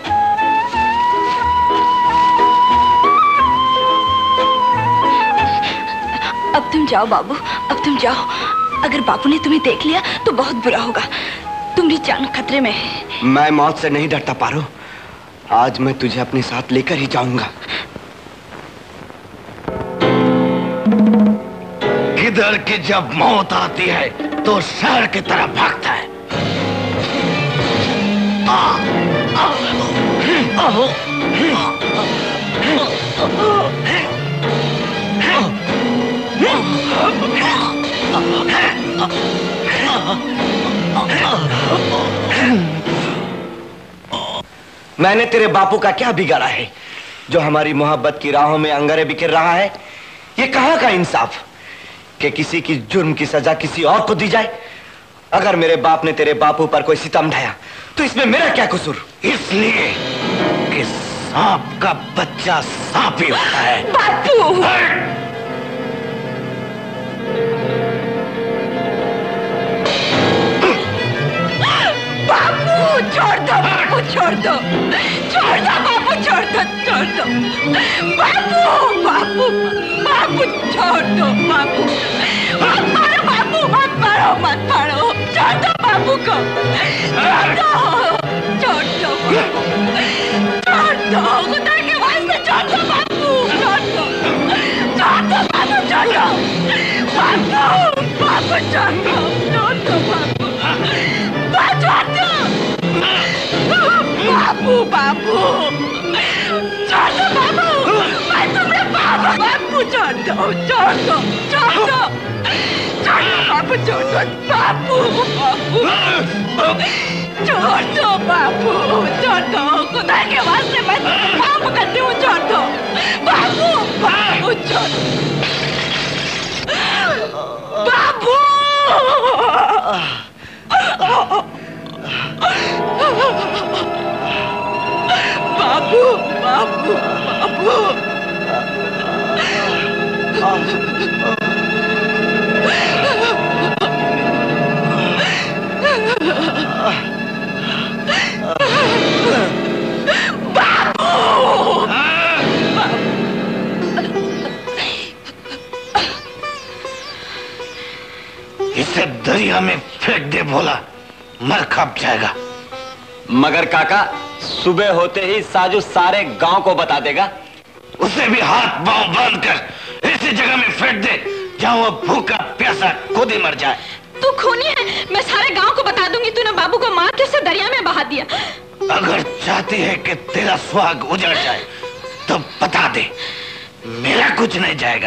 अब तुम जाओ बाबू, अब तुम जाओ। अगर बाबू ने तुम्हें देख लिया तो बहुत बुरा होगा। तुम्हारी जान खतरे में है। मैं मौत से नहीं डरता पारो। आज मैं तुझे अपने साथ लेकर ही जाऊंगा। किधर की जब मौत आती है तो शहर की तरफ भागता है। मैंने तेरे बापू का क्या बिगाड़ा है जो हमारी मोहब्बत की राहों में अंगारे बिखेर रहा है? ये कहां का इंसाफ कि किसी की जुर्म की सजा किसी और को दी जाए? अगर मेरे बाप ने तेरे बापू पर कोई सितम ढाया तो इसमें मेरा क्या कसूर? इसलिए कि सांप का बच्चा सांप ही होता है। बापू! बापू छोड़ दो, बापू छोड़ दो, छोड़ दो बापू, छोड़ दो, छोड़ दो बापू, बापू, बापू छोड़ दो बापू, मत मारो बापू, मत मारो, मत मारो, छोड़ दो बापू को, छोड़ दो, छोड़ दो बापू, छोड़ दो, खुदा के वास्ते छोड़ दो बापू, छोड़ दो, छोड़ दो बापू, छोड़ दो बापू, बापू छोड़ दो, छोड़ दो बापू, छोड़ दो बापू, बापू छोड़ दो बापू, मैं तुम्हें बाबू, बापू छोड़ दो, छोड़ दो, छोड़ दो, छोड़ दो बापू, छोड़ दो बापू, बापू छोड़ दो बापू, छोड़ दो, खुदा के वास्ते मैं तुम्हें बापू करती हूँ, छोड़ दो बापू, बापू छोड़ बापू, बाबू, बाबू, बाबू, इसे दरिया में फेंक दे भोला, मर खप जाएगा। मगर काका सुबह होते ही साजू सारे गांव को बता देगा। उसे भी हाथ पांव बांध कर ऐसी जगह में फेंक दे जहां वो भूखा प्यासा खुद ही मर जाए। तू खूनी है, मैं सारे गांव को बता दूंगी तूने बाबू को मार के उसे दरिया में बहा दिया। अगर चाहती है कि तेरा सुहाग उजड़ जाए तो बता दे, मेरा कुछ नहीं जाएगा।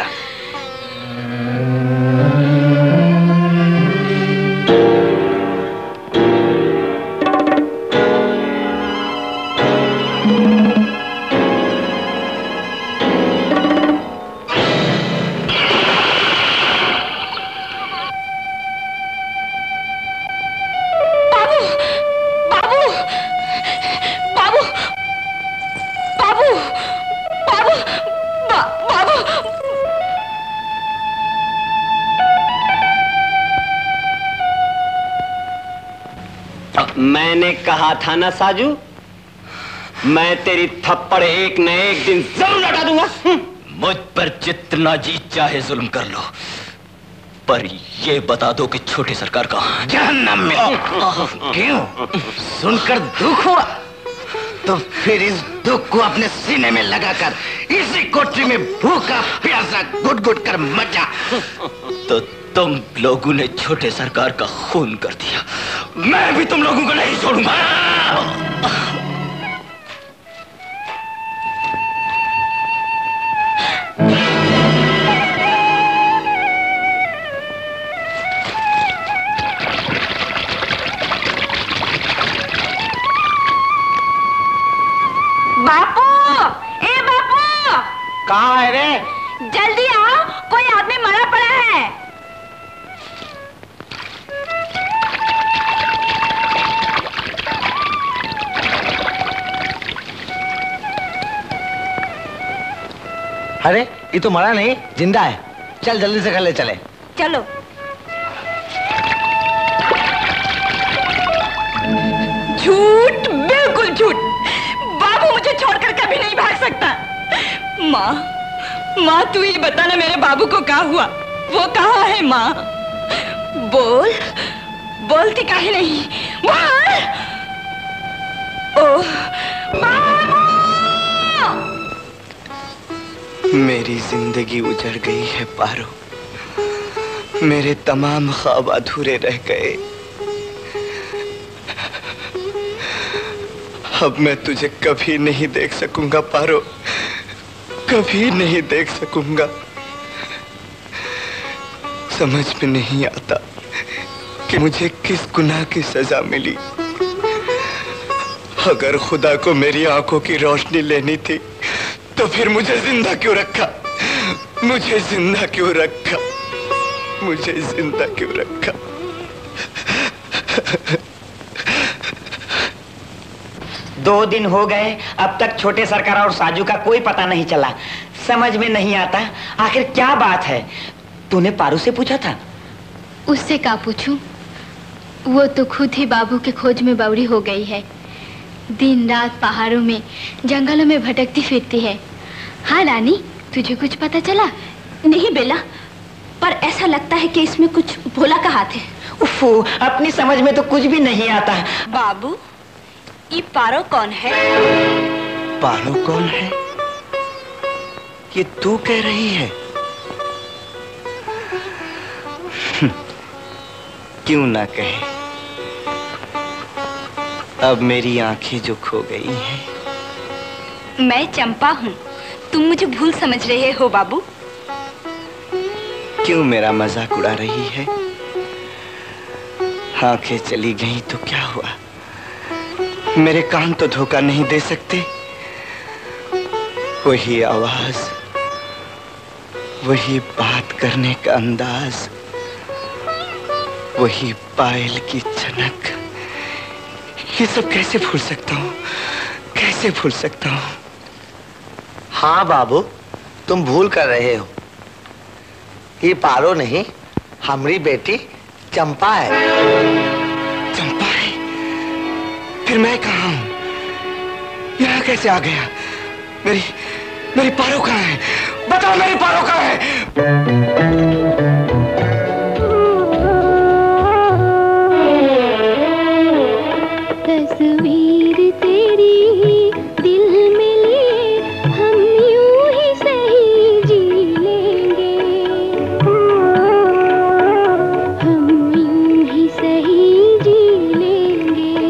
मैंने कहा था ना साजू, मैं तेरी थप्पड़ एक न एक दिन जरूर लगा दूंगा। मुझ पर जितना जी चाहे जुल्म कर लो, पर ये बता दो कि छोटे सरकार कहाँ है? जहन्नम में। क्यों? सुनकर दुख हुआ? तो फिर इस दुख को अपने सीने में लगाकर इसी कोठरी में भूखा प्यासा गुट गुट कर मर जा। तो तुम लोगों ने छोटे सरकार का खून कर दिया, मैं भी तुम लोगों को नहीं छोड़ूंगा। बापू, ए बापू, कहाँ है रे? जल्दी आओ, कोई आदमी मरा पड़ा है। अरे ये तो मरा नहीं, जिंदा है। चल जल्दी से घर ले चले। चलो। झूठ, बिल्कुल झूठ। बाबू मुझे छोड़कर कभी नहीं भाग सकता। माँ, माँ तू ही बता ना मेरे बाबू को क्या हुआ? वो कहाँ है माँ? बोल, बोलती काहे नहीं? बोल। ओह, बाबू! मेरी जिंदगी उजड़ गई है पारो, मेरे तमाम ख्वाब अधूरे रह गए। अब मैं तुझे कभी नहीं देख सकूंगा पारो, कभी नहीं देख सकूंगा। समझ में नहीं आता कि मुझे किस गुनाह की सजा मिली। अगर खुदा को मेरी आंखों की रोशनी लेनी थी तो फिर मुझे जिंदा क्यों रखा? मुझे जिंदा क्यों रखा? मुझे जिंदा क्यों रखा? 2 दिन हो गए, अब तक छोटे सरकार और साजू का कोई पता नहीं चला। समझ में नहीं आता आखिर क्या बात है। तूने पारू से पूछा था? उससे क्या पूछूं? वो तो खुद ही बाबू के खोज में बावड़ी हो गई है। दिन रात पहाड़ों में, जंगलों में भटकती फिरती है। हाँ रानी, तुझे कुछ पता चला? नहीं बेला, पर ऐसा लगता है कि इसमें कुछ भोला का हाथ है। उफ़ो, अपनी समझ में तो कुछ भी नहीं आता। बाबू, ये पारो कौन है? पारो कौन है? ये तू कह रही है? क्यों ना कहे। अब मेरी आंखें जो खो गई हैं। मैं चंपा हूँ, तुम मुझे भूल समझ रहे हो बाबू? क्यों मेरा मजाक उड़ा रही है? आंखें चली गई तो क्या हुआ? मेरे कान तो धोखा नहीं दे सकते। वही आवाज, वही बात करने का अंदाज, वही पायल की छनक, ये सब कैसे भूल सकता हूँ? कैसे भूल सकता हूँ? हाँ बाबू, तुम भूल कर रहे हो। ये पारो नहीं, हमारी बेटी चंपा है। चंपा है? फिर मैं कहाँ हूँ? यहाँ कैसे आ गया? मेरी पारो कहाँ है? बताओ, मेरी पारो कहाँ है? तस्वीर तेरी दिल में लिए हम यूं ही सही जी लेंगे, हम यूं ही सही जी लेंगे।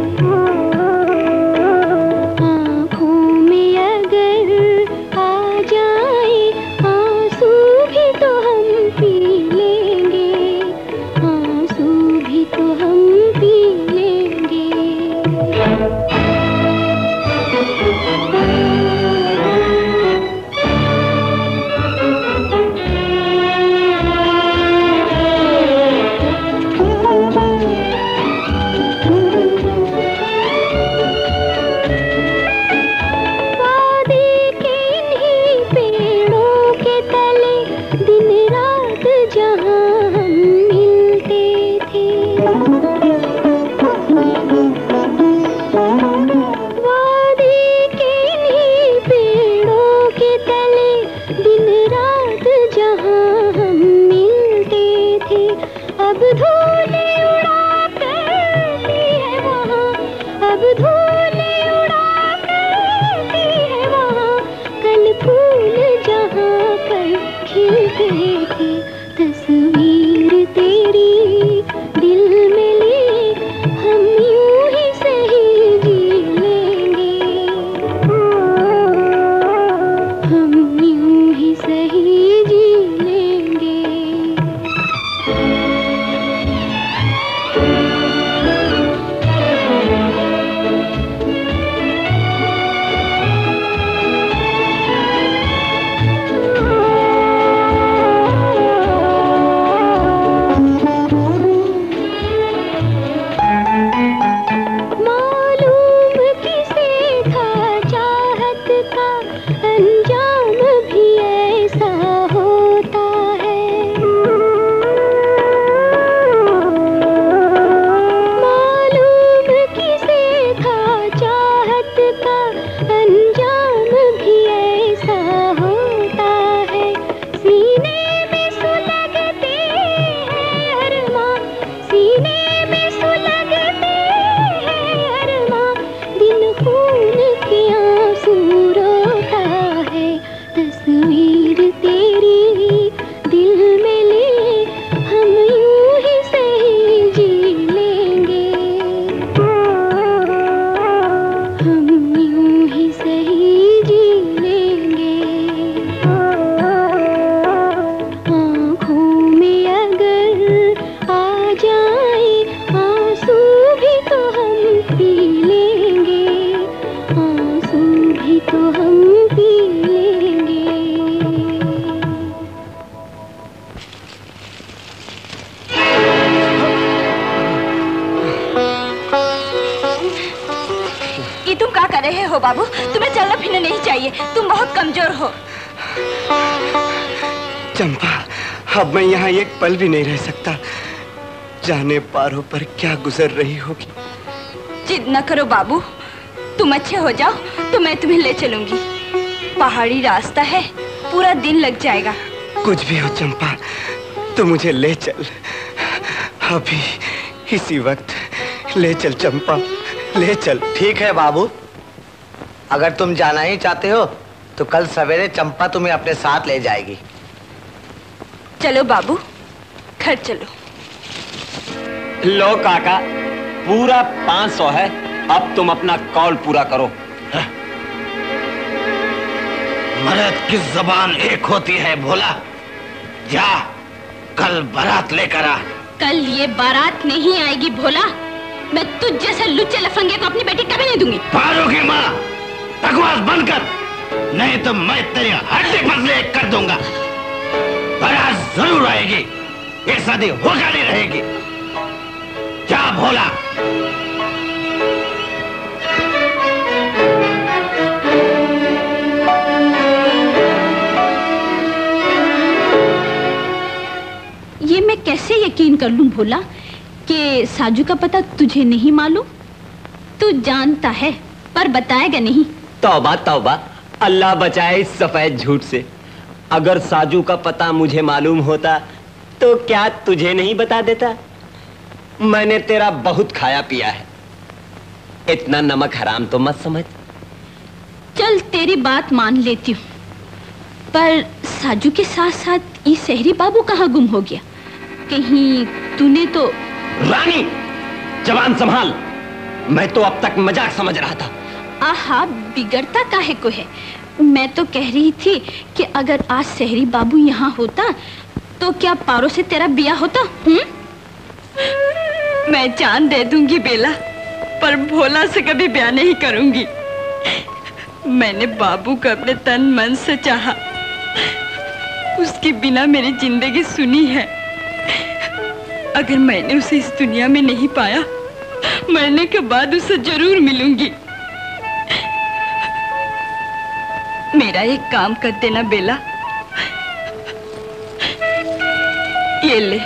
आँखों में अगर आ जाए आंसू भी तो हम पी लेंगे, आंसू भी तो हम पी लेंगे। वादे के इन्हीं पेड़ों के तले दिन रात जहाँ हम मिलते थे, हो बाबू, तुम्हें चलना फिरना नहीं चाहिए, तुम बहुत कमजोर हो। चंपा, अब मैं यहाँ एक पल भी नहीं रह सकता। जाने पारों पर क्या गुजर रही होगी। जिद न करो बाबू, तुम अच्छे हो जाओ तो मैं तुम्हें ले चलूंगी। पहाड़ी रास्ता है, पूरा दिन लग जाएगा। कुछ भी हो चंपा, तो मुझे ले चल, अभी इसी वक्त ले चल चंपा, ले चल। ठीक है बाबू, अगर तुम जाना ही चाहते हो तो कल सवेरे चंपा तुम्हें अपने साथ ले जाएगी। चलो बाबू, घर चलो। लो काका, पूरा 500 है, अब तुम अपना कॉल पूरा करो। मर्द की जबान एक होती है भोला। जा, कल बारात लेकर आ। कल ये बारात नहीं आएगी भोला। मैं तुझ जैसे लुच्चे लफंगे को अपनी बेटी कभी नहीं दूंगी। पारो की माँ, बकवास बंद कर, नहीं तो मैं तेरी हड्डी मसले कर दूंगा। बारात जरूर आएगी, ये शादी होकर नहीं रहेगी। जा भोला। ये मैं कैसे यकीन कर लूं भोला कि साजू का पता तुझे नहीं मालूम? तू जानता है पर बताएगा नहीं। तौबा तौबा, अल्लाह बचाए इस सफेद झूठ से। अगर साजू का पता मुझे मालूम होता तो क्या तुझे नहीं बता देता? मैंने तेरा बहुत खाया पिया है, इतना नमक हराम तो मत समझ। चल तेरी बात मान लेती हूँ, पर साजू के साथ साथ ये शहरी बाबू कहाँ गुम हो गया? कहीं तूने तो... रानी, जवान संभाल, मैं तो अब तक मजाक समझ रहा था। आहा, बिगड़ता काहे को है? मैं तो कह रही थी कि अगर आज शहरी बाबू यहाँ होता तो क्या पारो से तेरा ब्याह होता? मैं जान दे दूंगी बेला, पर भोला से कभी ब्याह नहीं करूंगी। मैंने बाबू को अपने तन मन से चाहा, उसके बिना मेरी जिंदगी सुनी है। अगर मैंने उसे इस दुनिया में नहीं पाया, मरने के बाद उसे जरूर मिलूंगी। मेरा एक काम कर देना बेला, ये ले,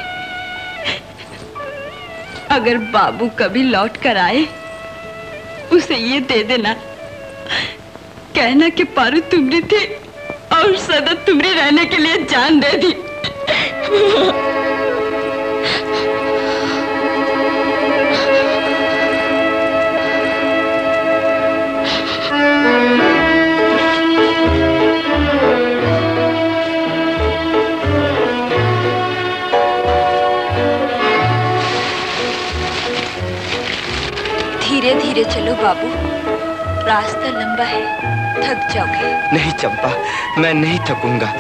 अगर बाबू कभी लौट कर आए उसे ये दे देना। कहना कि पारू तुमरी थी और सदा तुमरी रहने के लिए जान दे दी। धीरे धीरे चलो बाबू, रास्ता लंबा है, थक जाओगे। नहीं चंपा, मैं नहीं थकूंगा।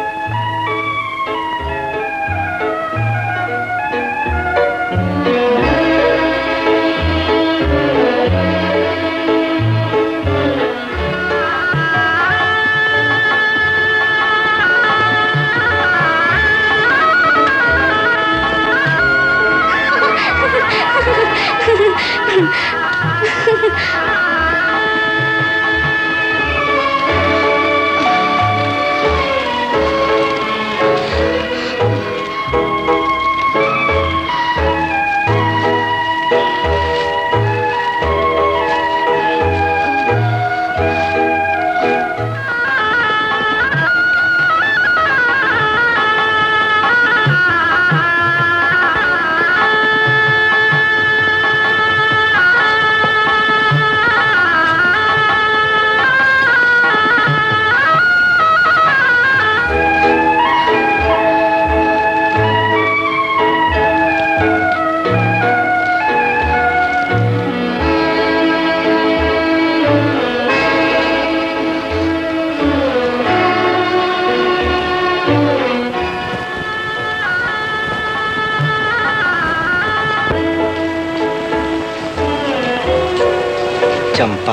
चंपा,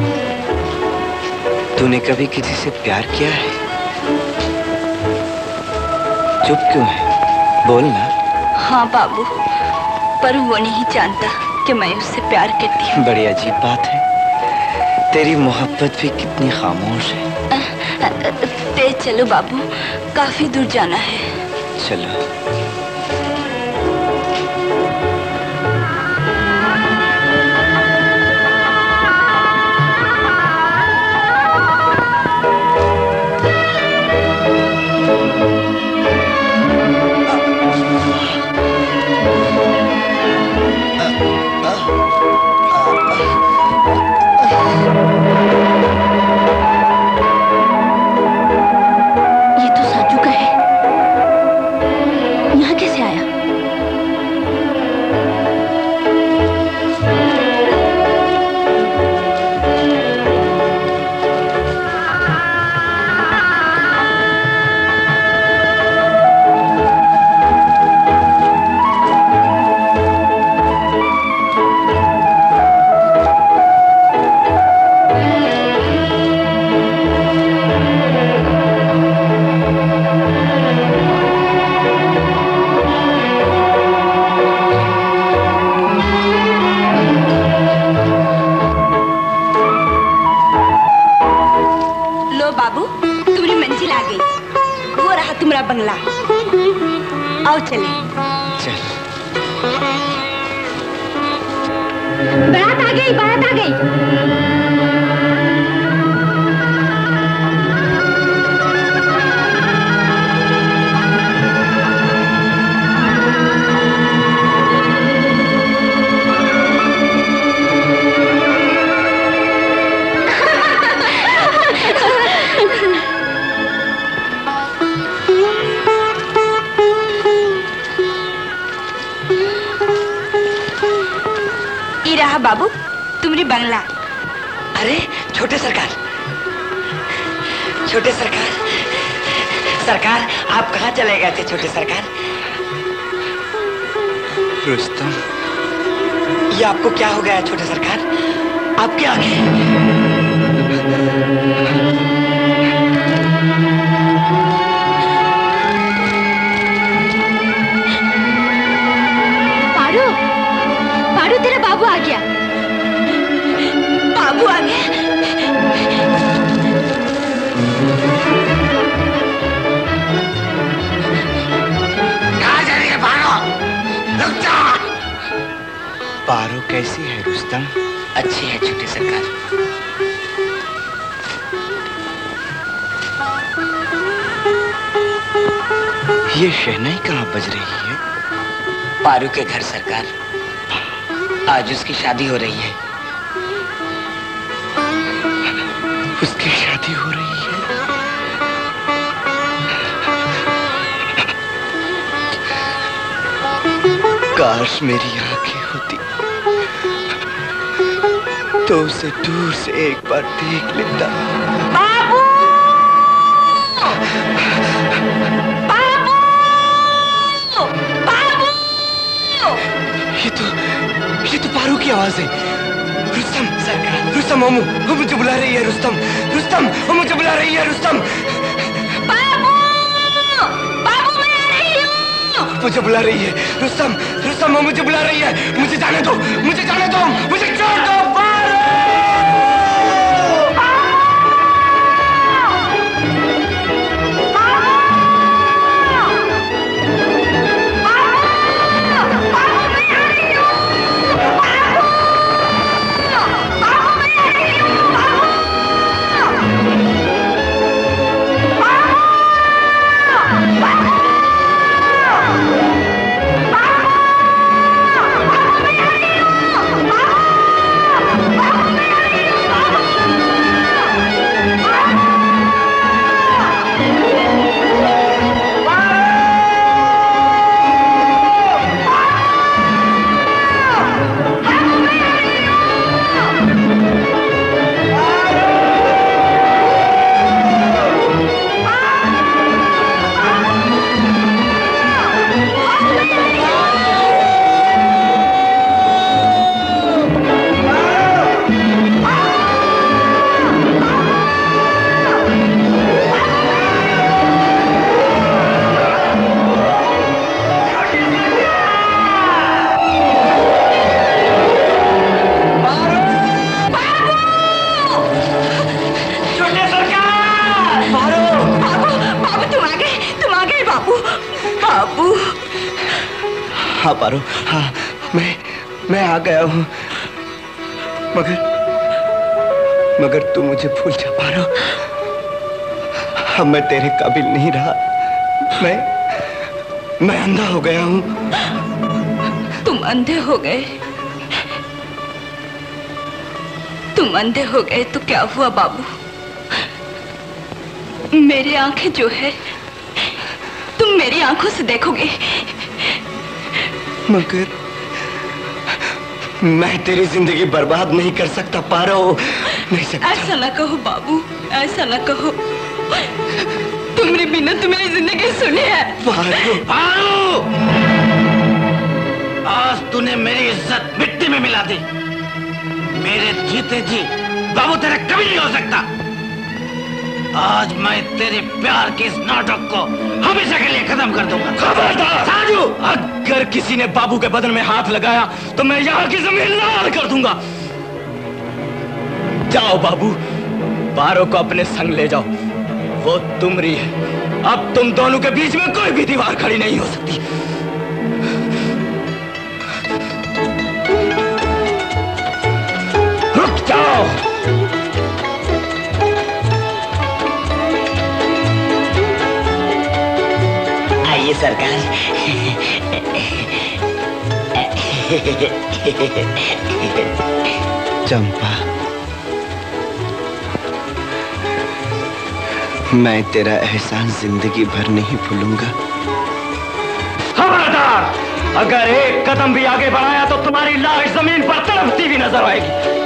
तूने कभी किसी से प्यार किया है? चुप क्यों है? बोल ना। हाँ बाबू, पर वो नहीं जानता कि मैं उससे प्यार करती हूँ। बड़ी अजीब बात है। तेरी मोहब्बत भी कितनी खामोश है। तेज चलो बाबू, काफी दूर जाना है। चलो। बंगला, आओ चले। चल। बारात आ गई, बारात आ गई। बाबू तुम्हारी बंगला। अरे छोटे सरकार, छोटे सरकार, सरकार आप कहाँ चले गए थे छोटे सरकार? रुस्तम, ये आपको क्या हो गया छोटे सरकार? आपकी आंखें। तेरा बाबू आ गया। बाबू आ गया। कहाँ जा रही है पारो? रुक जा। पारो कैसी है रुस्तम? अच्छी है छोटे सरकार। ये शहनाई कहाँ बज रही है? पारू के घर सरकार। आज उसकी शादी हो रही है। उसकी शादी हो रही है? काश मेरी आंखें होती तो उसे दूर से एक बार देख लेता। बाबू! बाबू! बाबू! ये तो पारू की आवाज है। रुस्तम सरकार, रुस्तम वो मुझे बुला रही है। रुस्तम, रुस्तम वो मुझे बुला रही है। रुस्तम, बाबू! बाबू मैं आ रही हूँ। मुझे बुला रही है। रुस्तम, रुस्तम वो मुझे बुला रही है। मुझे जाने दो, मुझे जाने दो, मुझे छोड़ दो। हाँ पारो, हाँ मैं आ गया हूँ, मगर तू मुझे भूल जा पारो। अब मैं तेरे काबिल नहीं रहा। मैं अंधा हो गया हूँ। तुम अंधे हो गए? तुम अंधे हो गए तो क्या हुआ बाबू? मेरी आंखें जो है तुम मेरी आंखों से देखोगे। मगर मैं तेरी जिंदगी बर्बाद नहीं कर सकता पारो, नहीं सकता। ऐसा ना कहो बाबू, ऐसा ना कहो। तुम्हारे बिना तो मेरी जिंदगी सुनी है। पारो, आज तूने मेरी इज्जत मिट्टी में मिला दी। मेरे जीते जी बाबू तेरा कभी नहीं हो सकता। आज मैं तेरे प्यार के इस नाटक को हमेशा के लिए खत्म कर दूंगा। खबरदार साजू, अगर किसी ने बाबू के बदन में हाथ लगाया तो मैं यहाँ की जमीन लाल कर दूंगा। जाओ बाबू, पारो को अपने संग ले जाओ। वो तुमरी है। अब तुम दोनों के बीच में कोई भी दीवार खड़ी नहीं हो सकती। रुक जाओ। आइए सरकार। चंपा, मैं तेरा एहसान जिंदगी भर नहीं भूलूंगा। खबरदार, अगर एक कदम भी आगे बढ़ाया तो तुम्हारी लाश जमीन पर तड़पती हुई नजर आएगी।